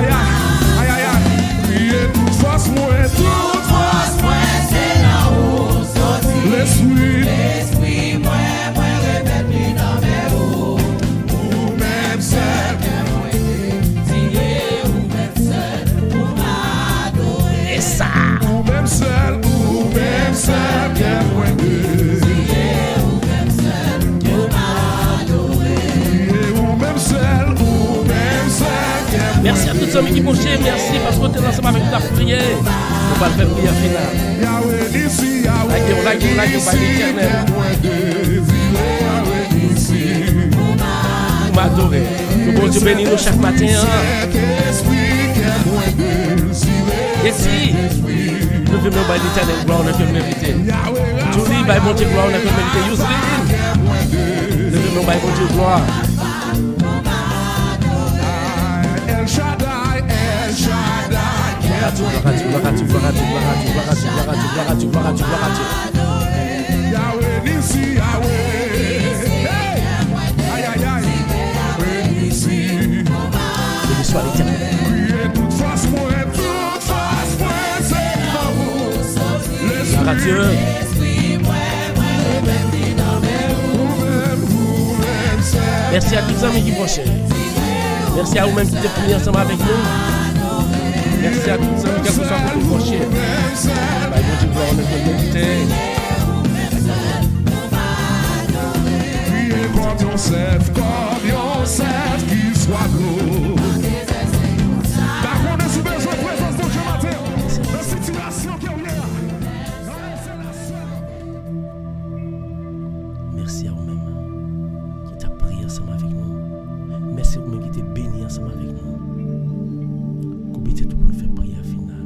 S5: Priez toute force, moi, c'est là-haut, sorti. L'esprit, moi, répète-lui dans mes roues. Ou même seul. Ou même seul, qu'elle point de. Ou même seul,
S1: merci à tous ceux qui m'ont ché, merci parce que tu es ensemble avec ta prière. On va le faire prière finale. Like, par l'Éternel. Vous m'adorez. Que bon Dieu bénisse nous chaque matin. Et si nous venons par l'Éternel, gloire, on a fait mériter. Julie, par mon Dieu, gloire, on a fait mériter. Yousli, nous venons par mon Dieu, gloire. Gloire à Dieu.
S5: Yahweh Nissi,
S1: Béni soit l'Éternel. Gloire à Dieu. Merci à tous les amis qui vont cher. Merci à vous-même qui êtes venus ensemble avec nous. Merci à tous ceux qui ont besoin de vous pencher. Bah, bon Dieu, on est connecté.
S5: Priez comme Yosef qui soit gros. Par contre, si besoin de présence de Dieu matin, dans cette situation qui est là.
S1: Merci à vous-même qui t'a prié ensemble avec nous. Merci à vous-même qui t'a béni ensemble avec nous. Coupez tout pour nous faire prier à finale.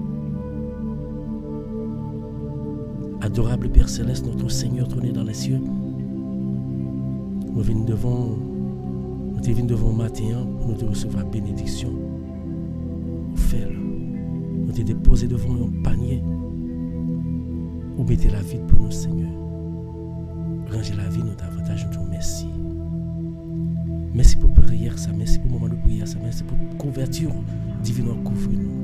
S1: Adorable Père Céleste, notre Seigneur trôné dans les cieux, nous venons devant le matin pour nous te recevoir bénédiction. Fais-le. Nous te déposer devant un panier. Ou mettez la vie pour nous, Seigneur. Rangez la vie, nous davantage, nous te merci. Merci pour prière, ça. Merci pour le moment de prière, ça. Merci pour la couverture divine en couvre-nous.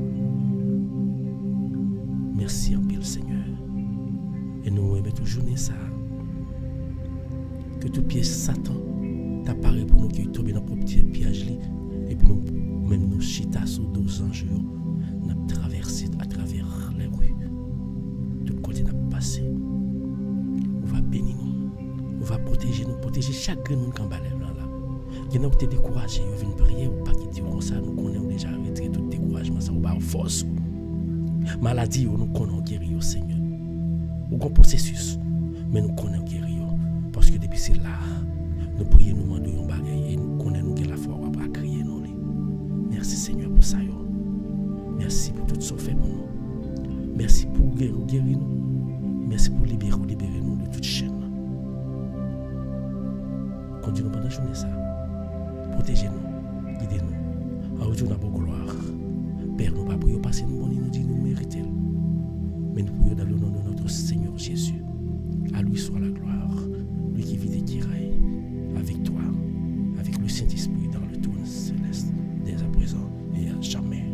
S1: Merci en pile, Seigneur. Et nous aimons toujours ça. Que tout piège Satan t'apparaît pour nous qui tomber dans le petit piège et puis nous même nous chita sous 12 anges nous traverser à travers les rues tout côté n'a passé on va bénir nous on va protéger chaque grain nous cambalé là qui n'a pas découragé on vient prier ou pas qui dit comme ça nous connaissons déjà retirer tout découragement ça on va force maladie nous connaissons guérir au Seigneur ou un processus mais nous connaissons guérir parce que depuis c'est là nous prions, nous demandons un bagage et nous connaissons que la foi va crier nous. Merci Seigneur pour ça. Merci pour tout ce que fait pour nous. Merci pour guérir nous. Merci pour libérer nous de toute chaîne. Continuez pendant la journée ça. Protégez-nous, guidez-nous. Aujourd'hui, nous avons gloire. Père, nous ne pouvons pas passer nous nous dit nous méritons. Mais nous prions dans le nom de notre Seigneur Jésus. À lui soit la gloire. Lui qui vit et qui règne. Avec toi, avec le Saint-Esprit dans le trône céleste, dès à présent et à jamais.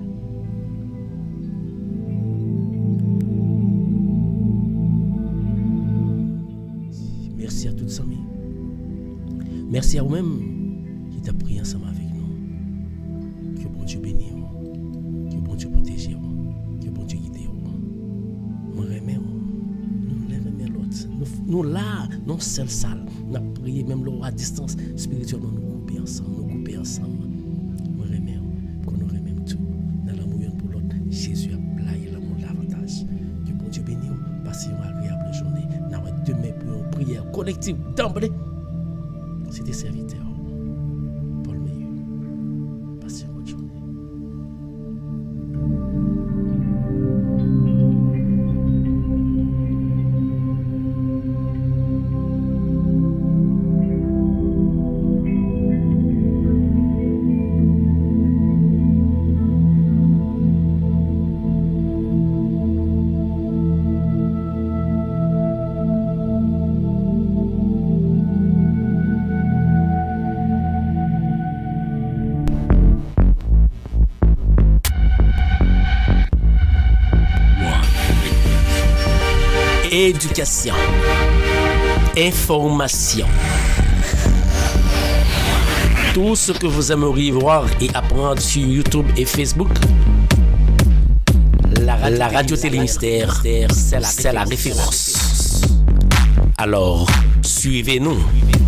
S1: Merci à tous les amis. Merci à vous-même qui t'a prié ensemble avec nous. Que bon Dieu bénisse, que bon Dieu protège, que bon Dieu guide. Moi, nous lèvons l'autre. Nous là, non seul salle. Nous avons prié même là à distance spirituellement, nous couper ensemble, Nous remercions, qu'on nous remercie tout. Dans l'amour pour l'autre, Jésus a playé l'amour davantage. Que bon Dieu bénisse, passez une agréable journée. Nous avons demain pour une prière collective d'emblée. C'était serviteur. Paul Meilleur. Passez une bonne journée. Éducation, information, tout ce que vous aimeriez voir et apprendre sur YouTube et Facebook, la radio Télémystère, c'est la référence. Alors, suivez-nous.